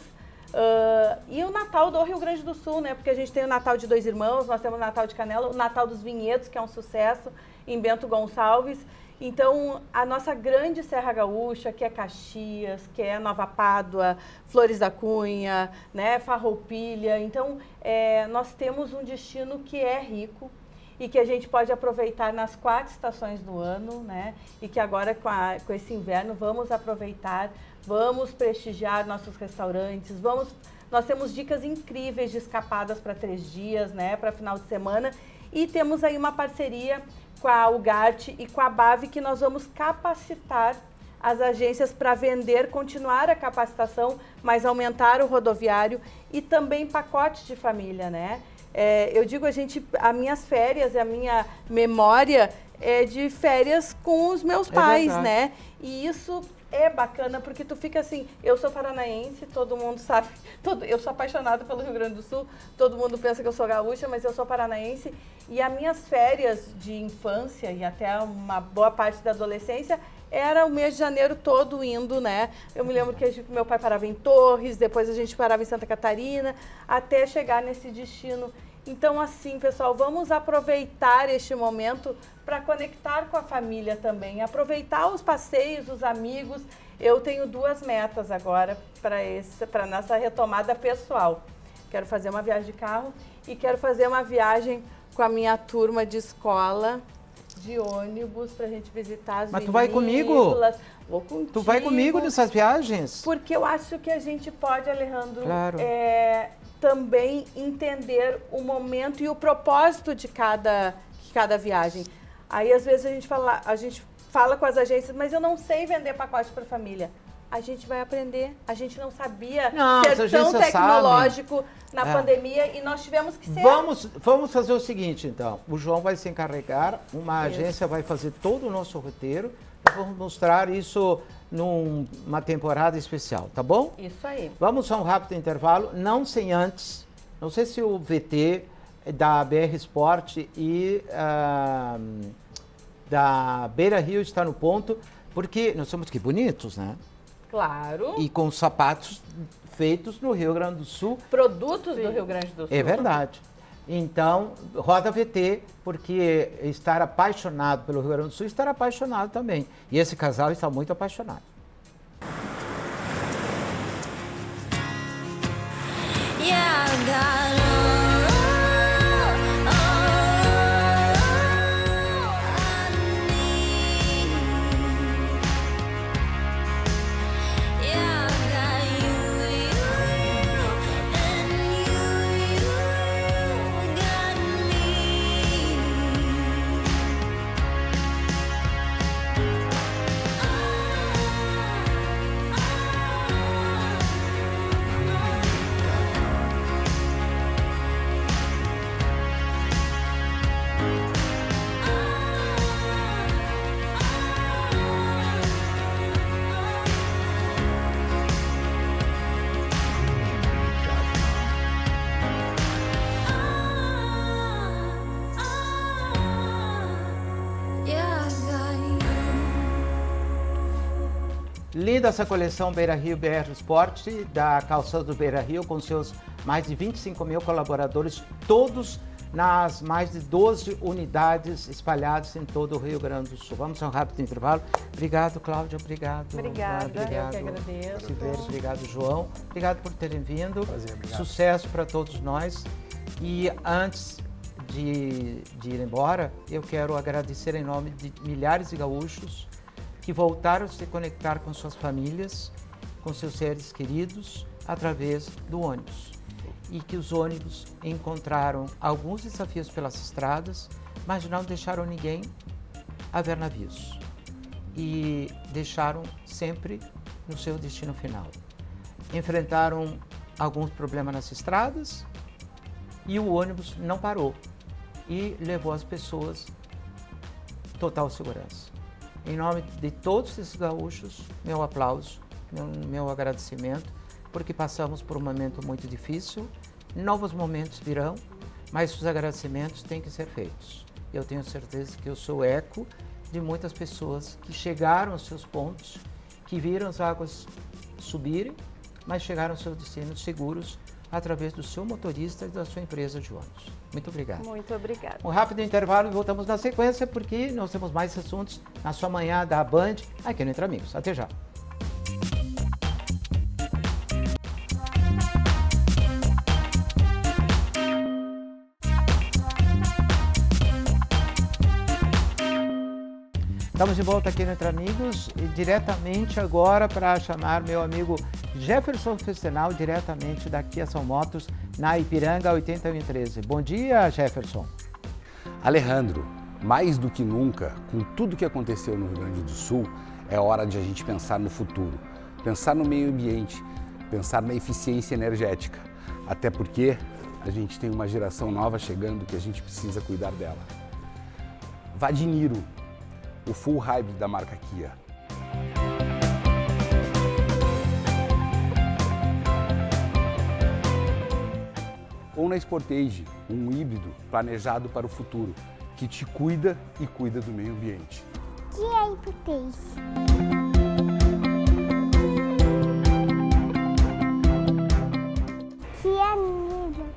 S2: Uh, e o Natal do Rio Grande do Sul, né? Porque a gente tem o Natal de Dois Irmãos, nós temos o Natal de Canela, o Natal dos Vinhedos, que é um sucesso, em Bento Gonçalves. Então, a nossa grande Serra Gaúcha, que é Caxias, que é Nova Pádua, Flores da Cunha, né? Farroupilha. Então, é, nós temos um destino que é rico e que a gente pode aproveitar nas quatro estações do ano, né? E que agora, com, a, com esse inverno, vamos aproveitar. Vamos prestigiar nossos restaurantes, vamos, nós temos dicas incríveis de escapadas para três dias, né, para final de semana, e temos aí uma parceria com a Ugarte e com a Bave, que nós vamos capacitar as agências para vender, continuar a capacitação, mas aumentar o rodoviário e também pacotes de família, né? É, eu digo, a gente, as minhas férias, a minha memória é de férias com os meus pais, é né? E isso é bacana, porque tu fica assim, eu sou paranaense, todo mundo sabe, todo, eu sou apaixonada pelo Rio Grande do Sul, todo mundo pensa que eu sou gaúcha, mas eu sou paranaense, e as minhas férias de infância e até uma boa parte da adolescência era o mês de janeiro todo indo, né? Eu me lembro que a gente, meu pai parava em Torres, depois a gente parava em Santa Catarina, até chegar nesse destino. Então, assim, pessoal, vamos aproveitar este momento para conectar com a família também, aproveitar os passeios, os amigos. Eu tenho duas metas agora para nossa retomada pessoal. Quero fazer uma viagem de carro e quero fazer uma viagem com a minha turma de escola, de ônibus, para a gente visitar as
S1: Mas tu vai comigo?
S2: Vou contigo.
S1: Tu vai comigo nessas viagens?
S2: Porque eu acho que a gente pode, Alejandro,
S1: claro.
S2: é, também entender o momento e o propósito de cada, de cada viagem. Aí, às vezes, a gente, fala, a gente fala com as agências, mas eu não sei vender pacote para família. A gente vai aprender. A gente não sabia
S1: não,
S2: ser tão tecnológico sabem. na é. pandemia e nós tivemos que ser.
S1: Vamos, vamos fazer o seguinte, então. O João vai se encarregar, uma isso. agência vai fazer todo o nosso roteiro. Vamos mostrar isso numa temporada especial, tá bom?
S2: Isso aí.
S1: Vamos a um rápido intervalo, não sem antes, não sei se o V T da B R Sport e uh, da Beira Rio está no ponto, porque nós somos que bonitos, né?
S2: Claro.
S1: E com sapatos feitos no Rio Grande do Sul.
S2: Produtos
S3: Sim.
S2: do Rio Grande do Sul.
S1: É verdade. Então, roda V T, porque estar apaixonado pelo Rio Grande do Sul, estar apaixonado também. E esse casal está muito apaixonado.
S6: Yeah, I got
S1: Linda essa coleção Beira Rio B R Sport, da calçada do Beira Rio, com seus mais de vinte e cinco mil colaboradores, todos nas mais de doze unidades espalhadas em todo o Rio Grande do Sul. Vamos a um rápido intervalo. Obrigado, Cláudia. Obrigado.
S2: Obrigada,
S1: obrigado,
S2: eu que agradeço.
S1: Silveiro, obrigado, João. Obrigado por terem vindo.
S5: Prazer, obrigado.
S1: Sucesso para todos nós. E antes de, de ir embora, eu quero agradecer em nome de milhares de gaúchos que voltaram a se conectar com suas famílias, com seus seres queridos, através do ônibus. E que os ônibus encontraram alguns desafios pelas estradas, mas não deixaram ninguém a ver navios. E deixaram sempre no seu destino final. Enfrentaram alguns problemas nas estradas e o ônibus não parou e levou as pessoas total segurança. Em nome de todos esses gaúchos, meu aplauso, meu, meu agradecimento, porque passamos por um momento muito difícil, novos momentos virão, mas os agradecimentos têm que ser feitos. Eu tenho certeza que eu sou eco de muitas pessoas que chegaram aos seus pontos, que viram as águas subirem, mas chegaram aos seus destinos seguros através do seu motorista e da sua empresa de ônibus. Muito obrigado.
S3: Muito obrigada.
S1: Um rápido intervalo e voltamos na sequência, porque nós temos mais assuntos na sua manhã da Band, aqui no Entre Amigos. Até já. Estamos de volta aqui no Entre Amigos e diretamente agora para chamar meu amigo Jefferson Festenal, diretamente daqui a São Motos, na Ipiranga oitenta e um treze. Bom dia, Jefferson.
S7: Alejandro, mais do que nunca, com tudo que aconteceu no Rio Grande do Sul, é hora de a gente pensar no futuro, pensar no meio ambiente, pensar na eficiência energética, até porque a gente tem uma geração nova chegando que a gente precisa cuidar dela. Vá de Niro, o full hybrid da marca Kia. Ou na Sportage, um híbrido planejado para o futuro, que te cuida e cuida do meio ambiente.
S8: Que é Sportage? Que é Niro?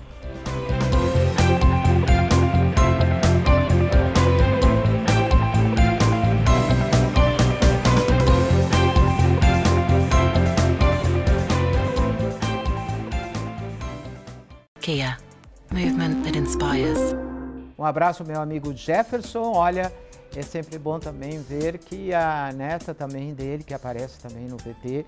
S9: Kia, movement that inspires.
S1: Um abraço, meu amigo Jefferson. Olha, é sempre bom também ver que a neta também dele, que aparece também no P T,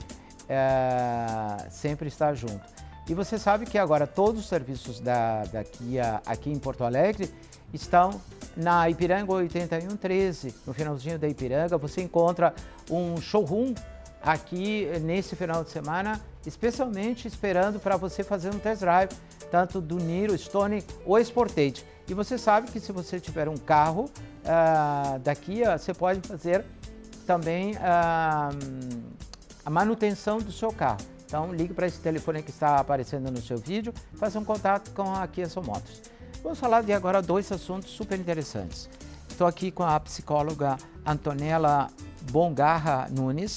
S1: é, sempre está junto. E você sabe que agora todos os serviços da, da Kia aqui em Porto Alegre estão na Ipiranga oitenta e um treze. No finalzinho da Ipiranga você encontra um showroom aqui nesse final de semana, especialmente esperando para você fazer um test drive, tanto do Niro, Stone ou Sportage. E você sabe que se você tiver um carro uh, daqui, uh, você pode fazer também uh, a manutenção do seu carro. Então ligue para esse telefone que está aparecendo no seu vídeo, faça um contato com a Kia São Motos. Vamos falar de agora dois assuntos super interessantes. Estou aqui com a psicóloga Antonella Bongarra Nunes,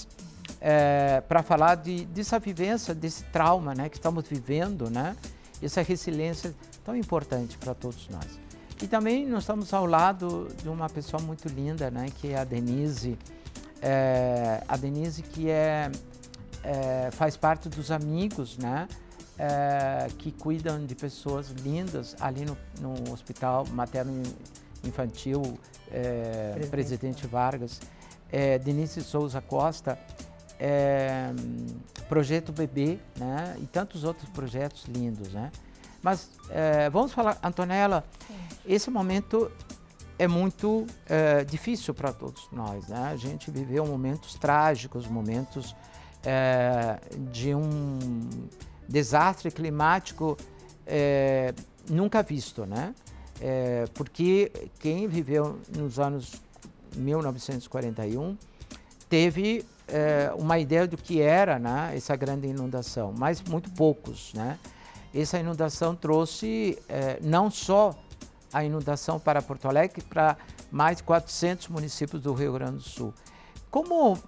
S1: É, para falar de, dessa vivência, desse trauma, né, que estamos vivendo, né, essa resiliência tão importante para todos nós. E também nós estamos ao lado de uma pessoa muito linda, né, que é a Denise, é, a Denise que é, é, faz parte dos amigos, né, é, que cuidam de pessoas lindas ali no, no Hospital Materno Infantil é, Presidente. Presidente Vargas, é, Denise Souza Costa, É, Projeto Bebê, né, e tantos outros projetos lindos, né? Mas é, vamos falar, Antonella, Sim. esse momento é muito é, difícil para todos nós, né? A gente viveu momentos trágicos, momentos é, de um desastre climático é, nunca visto, né? É, porque quem viveu nos anos mil novecentos e quarenta e um teve É, uma ideia do que era, né, essa grande inundação, mas muito poucos, né? Essa inundação trouxe é, não só a inundação para Porto Alegre, para mais de quatrocentos municípios do Rio Grande do Sul. Como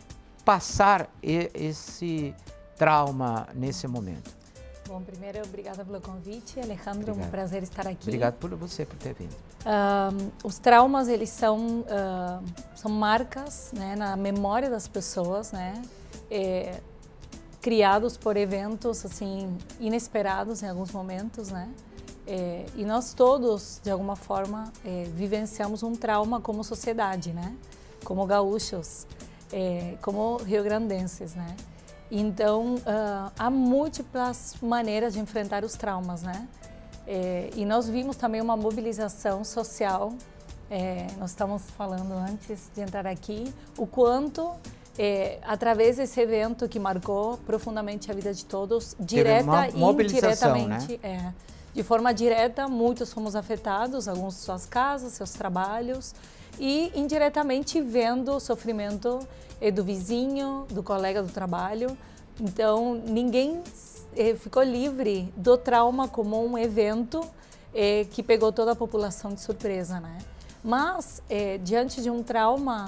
S1: passar e, esse trauma nesse momento?
S10: Bom, primeiro, obrigada pelo convite, Alejandro,
S1: Obrigado.
S10: um prazer estar aqui.
S1: Obrigado por você por ter vindo.
S10: Uh, os traumas, eles são, uh, são marcas, né, na memória das pessoas, né, é, criados por eventos assim inesperados em alguns momentos, né, é, e nós todos, de alguma forma, é, vivenciamos um trauma como sociedade, né, como gaúchos, é, como rio-grandenses, né. Então, uh, há múltiplas maneiras de enfrentar os traumas, né? É, e nós vimos também uma mobilização social, é, nós estávamos falando antes de entrar aqui, o quanto, é, através desse evento que marcou profundamente a vida de todos, direta e indiretamente, né? é, de forma direta, muitos fomos afetados, alguns suas casas, seus trabalhos, e indiretamente vendo o sofrimento do vizinho, do colega do trabalho. Então, ninguém eh, ficou livre do trauma como um evento eh, que pegou toda a população de surpresa, né? Mas, eh, diante de um trauma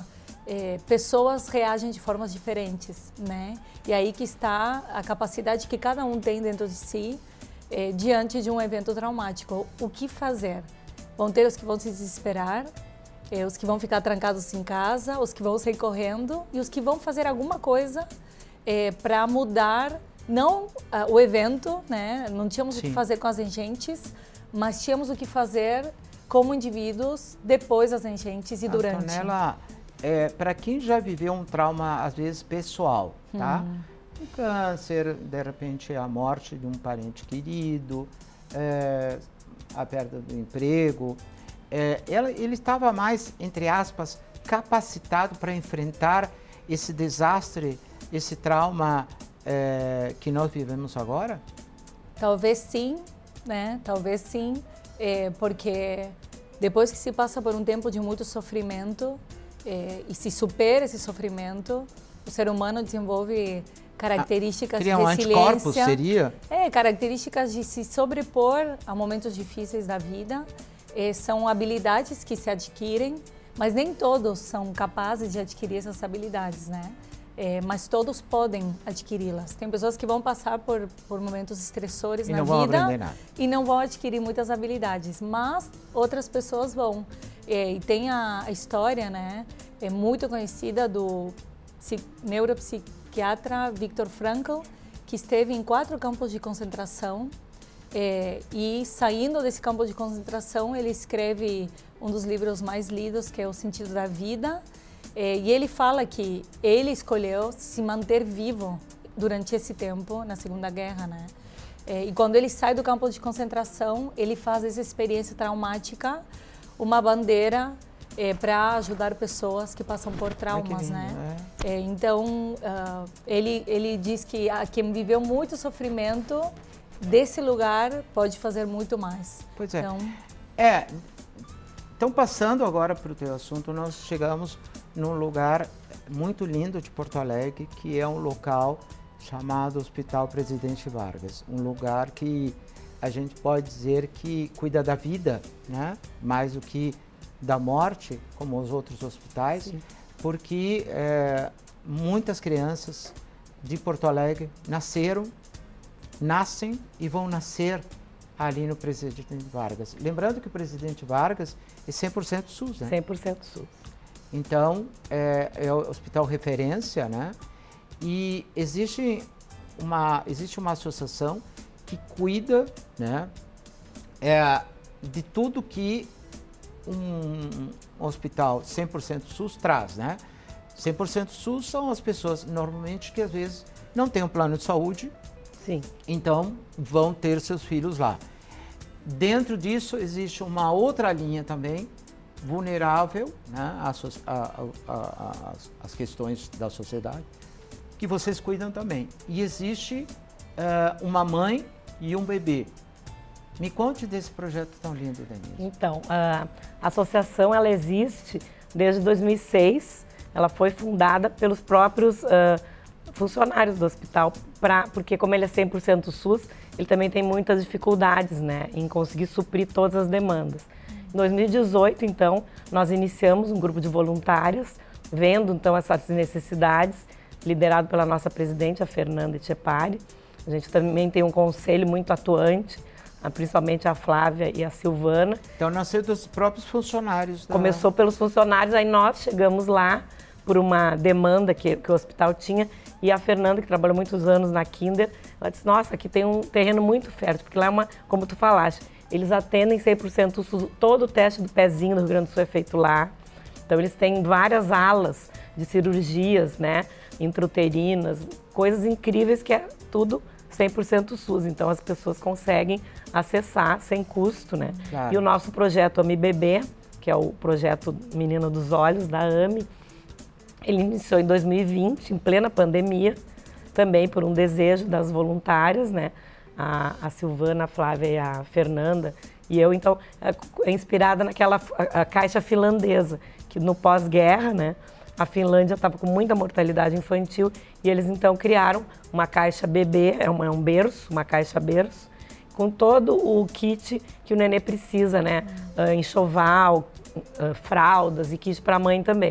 S10: é, pessoas reagem de formas diferentes, né? E aí que está a capacidade que cada um tem dentro de si é, diante de um evento traumático. O que fazer? Vão ter os que vão se desesperar, é, os que vão ficar trancados em casa, os que vão sair correndo e os que vão fazer alguma coisa é, para mudar, não uh, o evento, né? Não tínhamos Sim. o que fazer com as enchentes, mas tínhamos o que fazer como indivíduos depois das enchentes e durante.
S1: Antonella, é, para quem já viveu um trauma, às vezes, pessoal, tá? Hum. Um câncer, de repente a morte de um parente querido, é, a perda do emprego, é, ela, ele estava mais, entre aspas, capacitado para enfrentar esse desastre, esse trauma é, que nós vivemos agora?
S10: Talvez sim, né? Talvez sim, é, porque depois que se passa por um tempo de muito sofrimento é, e se supera esse sofrimento, o ser humano desenvolve características
S1: Cria
S10: de
S1: um
S10: resiliência.
S1: Anticorpos, seria?
S10: É, características de se sobrepor a momentos difíceis da vida. É, são habilidades que se adquirem, mas nem todos são capazes de adquirir essas habilidades, né? É, mas todos podem adquiri-las. Tem pessoas que vão passar por, por momentos estressores
S1: e
S10: na
S1: não vão
S10: vida
S1: aprender nada.
S10: E não vão adquirir muitas habilidades, mas outras pessoas vão. É, e tem a, a história, né, é muito conhecida do neuropsiquiatra Viktor Frankl, que esteve em quatro campos de concentração é, e saindo desse campo de concentração ele escreve um dos livros mais lidos, que é O Sentido da Vida. É, e ele fala que ele escolheu se manter vivo durante esse tempo, na Segunda Guerra, né? É, e quando ele sai do campo de concentração, ele faz essa experiência traumática, uma bandeira é, para ajudar pessoas que passam por traumas, lindo, né? É. É, então, uh, ele, ele diz que a, quem viveu muito sofrimento, desse lugar, pode fazer muito mais.
S1: Pois é.
S10: Então,
S1: é, então passando agora para o teu assunto, nós chegamos num lugar muito lindo de Porto Alegre, que é um local chamado Hospital Presidente Vargas. Um lugar que a gente pode dizer que cuida da vida, né? Mais do que da morte, como os outros hospitais, Sim. porque é, muitas crianças de Porto Alegre nasceram, nascem e vão nascer ali no Presidente Vargas. Lembrando que o Presidente Vargas é cem por cento SUS, né?
S11: cem por cento SUS.
S1: Então, é, é o hospital referência, né? E existe uma, existe uma associação que cuida, né, é, de tudo que um hospital cem por cento SUS traz, né? cem por cento SUS são as pessoas, normalmente, que às vezes não têm um plano de saúde,
S11: Sim.
S1: então vão ter seus filhos lá. Dentro disso, existe uma outra linha também, vulnerável, né, às, às questões da sociedade, que vocês cuidam também. E existe uh, uma mãe e um bebê. Me conte desse projeto tão lindo, Denise.
S11: Então, a associação ela existe desde dois mil e seis. Ela foi fundada pelos próprios uh, funcionários do hospital, pra, porque como ele é cem por cento SUS, ele também tem muitas dificuldades, né, em conseguir suprir todas as demandas. Em dois mil e dezoito, então, nós iniciamos um grupo de voluntários, vendo, então, essas necessidades, liderado pela nossa presidente, a Fernanda Etchepari. A gente também tem um conselho muito atuante, principalmente a Flávia e a Silvana.
S1: Então, nasceu dos próprios funcionários. Da...
S11: Começou pelos funcionários, aí nós chegamos lá por uma demanda que, que o hospital tinha, e a Fernanda, que trabalhou muitos anos na Kinder, ela disse, nossa, aqui tem um terreno muito fértil, porque lá é uma, como tu falaste, eles atendem cem por cento SUS, todo o teste do pezinho no Rio Grande do Sul é feito lá. Então eles têm várias alas de cirurgias, né, intrauterinas, coisas incríveis que é tudo cem por cento SUS. Então as pessoas conseguem acessar sem custo, né? Claro. E o nosso projeto AMI Bebê, que é o projeto Menino dos Olhos, da AMI, ele iniciou em dois mil e vinte, em plena pandemia, também por um desejo das voluntárias, né? A, a Silvana, a Flávia e a Fernanda, e eu, então, é inspirada naquela a, a caixa finlandesa, que no pós-guerra, né, a Finlândia estava com muita mortalidade infantil, e eles, então, criaram uma caixa bebê, é, uma, é um berço, uma caixa berço, com todo o kit que o nenê precisa, né, uh, enxoval, uh, fraldas e kit para a mãe também.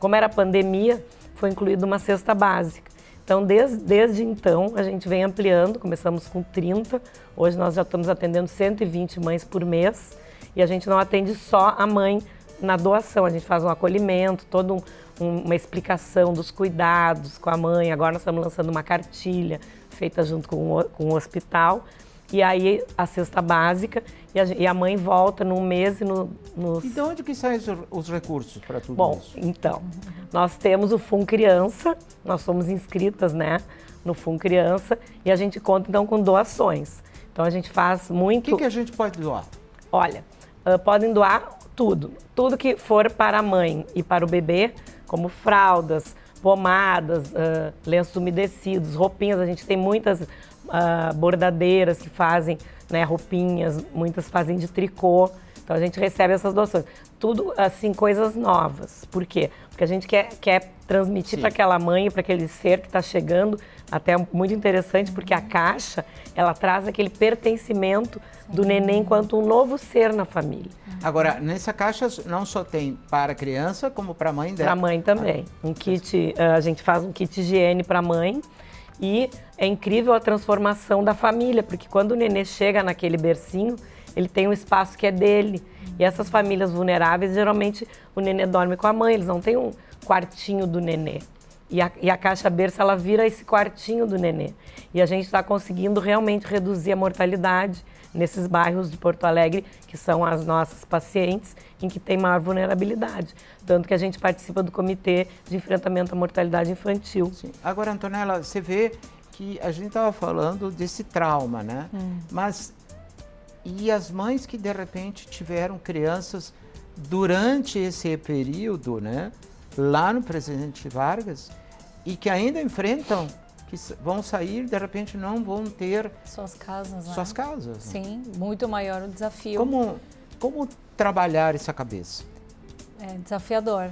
S11: Como era pandemia, foi incluída uma cesta básica. Então, desde, desde então, a gente vem ampliando, começamos com trinta, hoje nós já estamos atendendo cento e vinte mães por mês, e a gente não atende só a mãe na doação, a gente faz um acolhimento, toda um, um, uma explicação dos cuidados com a mãe. Agora nós estamos lançando uma cartilha feita junto com o, com o hospital, e aí a cesta básica, e a, e a mãe volta num mês e no... Nos...
S1: E de onde que saem os, os recursos para tudo
S11: Bom,
S1: isso?
S11: então, nós temos o Fun Criança, nós somos inscritas, né, no Fun Criança, e a gente conta então com doações. Então a gente faz muito...
S1: O que, que a gente pode doar?
S11: Olha, uh, podem doar tudo, tudo que for para a mãe e para o bebê, como fraldas, pomadas, uh, lenços umedecidos, roupinhas. A gente tem muitas uh, bordadeiras que fazem, né, roupinhas, muitas fazem de tricô. Então a gente recebe essas doações. Tudo, assim, coisas novas. Por quê? Porque a gente quer, quer transmitir para aquela mãe, para aquele ser que está chegando, até muito interessante, porque a caixa, ela traz aquele pertencimento do neném enquanto um novo ser na família.
S1: Agora, nessa caixa não só tem para a criança, como para a mãe dela?
S11: Para a mãe também. Um kit, a gente faz um kit higiene para a mãe, e é incrível a transformação da família, porque quando o nenê chega naquele bercinho, ele tem um espaço que é dele. E essas famílias vulneráveis, geralmente o nenê dorme com a mãe, eles não têm um quartinho do nenê. E a, e a caixa berço, ela vira esse quartinho do nenê. E a gente está conseguindo realmente reduzir a mortalidade nesses bairros de Porto Alegre, que são as nossas pacientes, em que tem maior vulnerabilidade. Tanto que a gente participa do Comitê de Enfrentamento à Mortalidade Infantil.
S1: Sim. Agora, Antonella, você vê que a gente estava falando desse trauma, né? Hum. Mas e as mães que, de repente, tiveram crianças durante esse período, né? Lá no Presidente Vargas, e que ainda enfrentam, que vão sair, de repente não vão ter...
S10: Suas casas, né?
S1: Suas casas.
S10: Sim, né? Muito maior o desafio.
S1: Como, como trabalhar essa cabeça?
S10: É desafiador.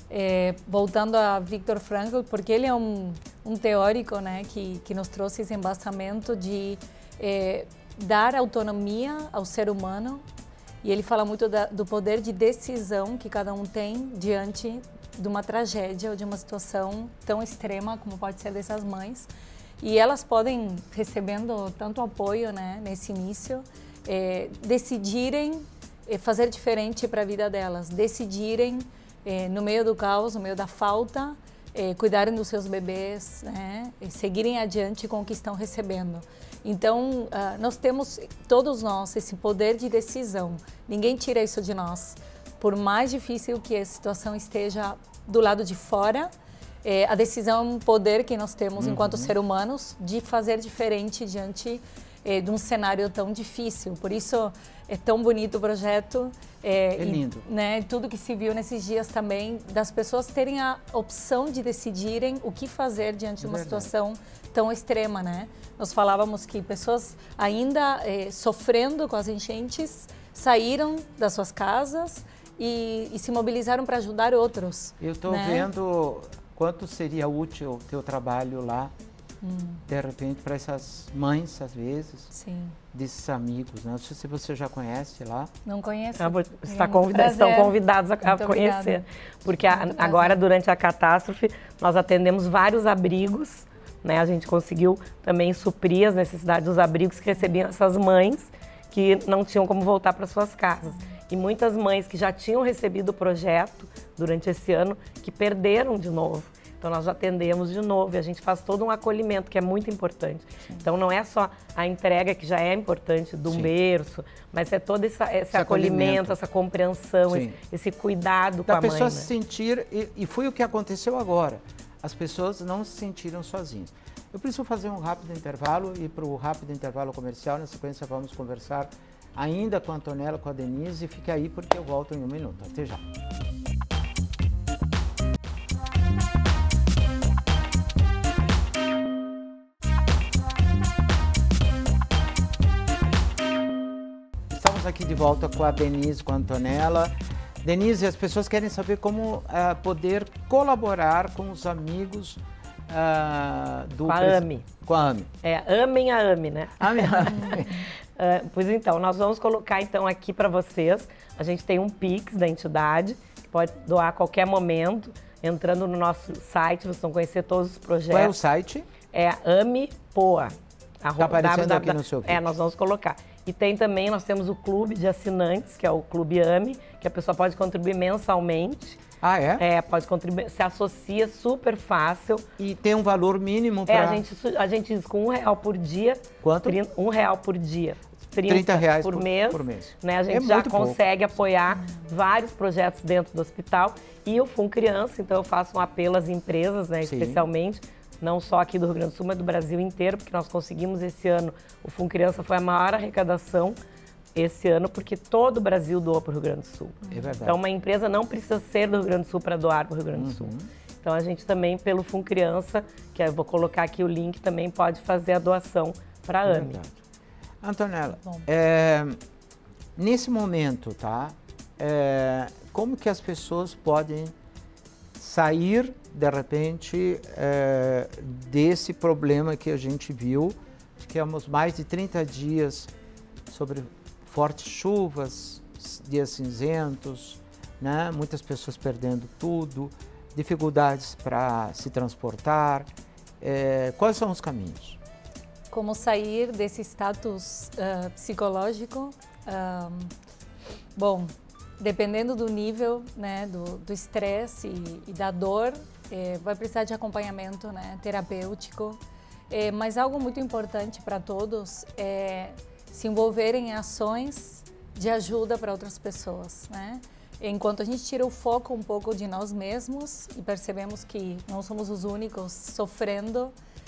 S10: É, voltando a Viktor Frankl, porque ele é um, um teórico, né, que, que nos trouxe esse embasamento de é, dar autonomia ao ser humano, e ele fala muito da, do poder de decisão que cada um tem diante de uma tragédia ou de uma situação tão extrema como pode ser dessas mães. E elas podem, recebendo tanto apoio, né, nesse início, é, decidirem é, fazer diferente para a vida delas, decidirem, é, no meio do caos, no meio da falta, é, cuidarem dos seus bebês, né, e seguirem adiante com o que estão recebendo. Então, uh, nós temos, todos nós, esse poder de decisão. Ninguém tira isso de nós. Por mais difícil que a situação esteja do lado de fora, é, a decisão é um poder que nós temos, uhum, enquanto seres humanos, de fazer diferente diante é, de um cenário tão difícil. Por isso é tão bonito o projeto.
S1: É, é lindo.
S10: E, né, tudo que se viu nesses dias também, das pessoas terem a opção de decidirem o que fazer diante de uma situação tão extrema, né? Nós falávamos que pessoas ainda é, sofrendo com as enchentes saíram das suas casas e, e se mobilizaram para ajudar outros.
S1: Eu estou, né, vendo quanto seria útil o teu trabalho lá, hum. de repente, para essas mães, às vezes,
S10: sim,
S1: desses amigos, né? Não sei se você já conhece lá.
S10: Não conheço.
S11: Ah, está convida estão convidados a, a conhecer. Obrigada. Porque a, agora, durante a catástrofe, nós atendemos vários abrigos, né? A gente conseguiu também suprir as necessidades dos abrigos que recebiam essas mães que não tinham como voltar para suas casas. E muitas mães que já tinham recebido o projeto durante esse ano, que perderam de novo. Então nós atendemos de novo e a gente faz todo um acolhimento, que é muito importante. Sim. Então não é só a entrega, que já é importante, do berço, mas é todo essa, esse, esse acolhimento, acolhimento, essa compreensão, esse, esse cuidado
S1: da
S11: com a mãe.
S1: Da pessoa se
S11: né?
S1: sentir, e, e foi o que aconteceu agora, as pessoas não se sentiram sozinhas. Eu preciso fazer um rápido intervalo e para o rápido intervalo comercial, na sequência vamos conversar ainda com a Antonella, com a Denise, fique aí porque eu volto em um minuto. Até já. Estamos aqui de volta com a Denise, com a Antonella. Denise, as pessoas querem saber como uh, poder colaborar com os amigos uh, do...
S11: Com a AME.
S1: Com a AME.
S11: É, amem a AME, né?
S1: Amem a AME.
S11: uh, pois então, nós vamos colocar então aqui para vocês, a gente tem um Pix da entidade, que pode doar a qualquer momento, entrando no nosso site, vocês vão conhecer todos os projetos.
S1: Qual é o site?
S11: É AmiPoa.
S1: Está aparecendo aqui no seu vídeo.
S11: É, nós vamos colocar. E tem também, nós temos o clube de assinantes, que é o Clube AMI, que a pessoa pode contribuir mensalmente.
S1: Ah, é?
S11: É, pode contribuir, se associa, super fácil.
S1: E tem um valor mínimo para...
S11: É, a gente, a gente diz com um real por dia.
S1: Quanto?
S11: trinta, um real por dia.
S1: trinta reais
S11: por,
S1: por
S11: mês.
S1: Por mês.
S11: Né? A gente é já consegue pouco. apoiar vários projetos dentro do hospital. E o Fun Criança, então eu faço um apelo às empresas, né, especialmente, não só aqui do Rio Grande do Sul, mas do Brasil inteiro, porque nós conseguimos esse ano, o Fun Criança foi a maior arrecadação esse ano, porque todo o Brasil doa para o Rio Grande do Sul.
S1: É verdade.
S11: Então, uma empresa não precisa ser do Rio Grande do Sul para doar para o Rio Grande do Sul.
S1: Uhum.
S11: Então, a gente também, pelo Fun Criança, que eu vou colocar aqui o link, também pode fazer a doação para a AMI.
S1: Antonella, é, nesse momento, tá? É, como que as pessoas podem sair, de repente, é, desse problema que a gente viu? Ficamos mais de trinta dias sobre fortes chuvas, dias cinzentos, né? Muitas pessoas perdendo tudo, dificuldades para se transportar. É, quais são os caminhos?
S10: Como sair desse status uh, psicológico? Um, bom, dependendo do nível, né, do estresse e, e da dor, eh, vai precisar de acompanhamento, né, terapêutico. Eh, mas algo muito importante para todos é se envolverem em ações de ajuda para outras pessoas, né? Enquanto a gente tira o foco um pouco de nós mesmos e percebemos que não somos os únicos sofrendo,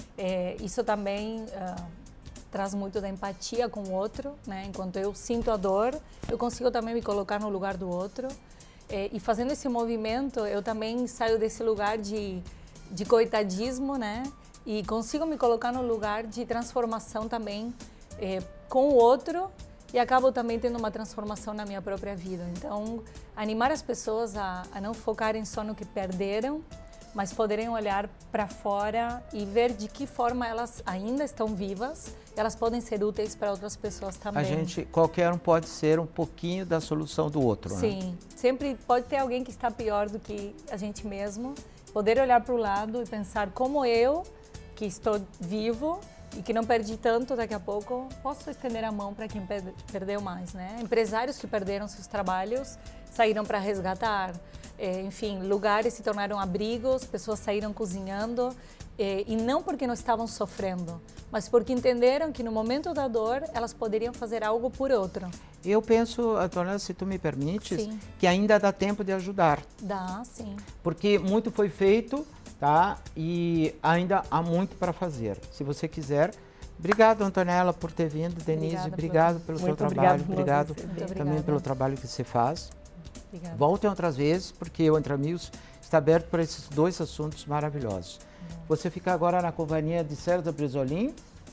S10: é, isso também uh, traz muito da empatia com o outro, né? Enquanto eu sinto a dor, eu consigo também me colocar no lugar do outro. É, e fazendo esse movimento, eu também saio desse lugar de, de coitadismo, né? E consigo me colocar no lugar de transformação também é, com o outro. E acabo também tendo uma transformação na minha própria vida. Então, animar as pessoas a, a não focarem só no que perderam, mas poderem olhar para fora e ver de que forma elas ainda estão vivas, elas podem ser úteis para outras pessoas também.
S1: A gente, qualquer um pode ser um pouquinho da solução do outro, né?
S10: Sim, sempre pode ter alguém que está pior do que a gente mesmo, poder olhar para o lado e pensar como eu, que estou vivo, e que não perdi tanto, daqui a pouco posso estender a mão para quem perdeu mais, né? Empresários que perderam seus trabalhos saíram para resgatar, é, enfim, lugares se tornaram abrigos, pessoas saíram cozinhando, é, e não porque não estavam sofrendo, mas porque entenderam que no momento da dor elas poderiam fazer algo por outro.
S1: Eu penso, Antonella, se tu me permites,
S10: sim,
S1: que ainda dá tempo de ajudar.
S10: Dá, sim.
S1: Porque muito foi feito, tá? E ainda há muito para fazer. Se você quiser. Obrigado, Antonella, por ter vindo. Denise,
S10: obrigada,
S1: obrigado pelo seu trabalho. Obrigado também pelo trabalho que você faz.
S10: Obrigada.
S1: Voltem outras vezes, porque o Entre Amigos está aberto para esses dois assuntos maravilhosos. Uhum. Você fica agora na companhia de César Brizolim.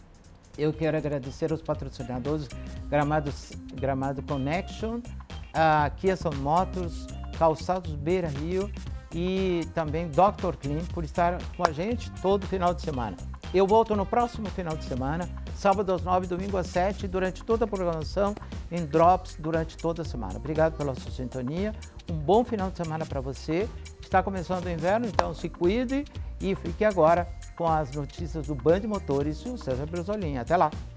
S1: Eu quero agradecer aos patrocinadores Gramado, Gramado Connection, a Kia São Motors, Calçados Beira Rio e também doutor Clean por estar com a gente todo final de semana. Eu volto no próximo final de semana, sábado às nove, domingo às sete, durante toda a programação, em Drops, durante toda a semana. Obrigado pela sua sintonia, um bom final de semana para você. Está começando o inverno, então se cuide e fique agora com as notícias do Band Motores e o César Brizolim. Até lá!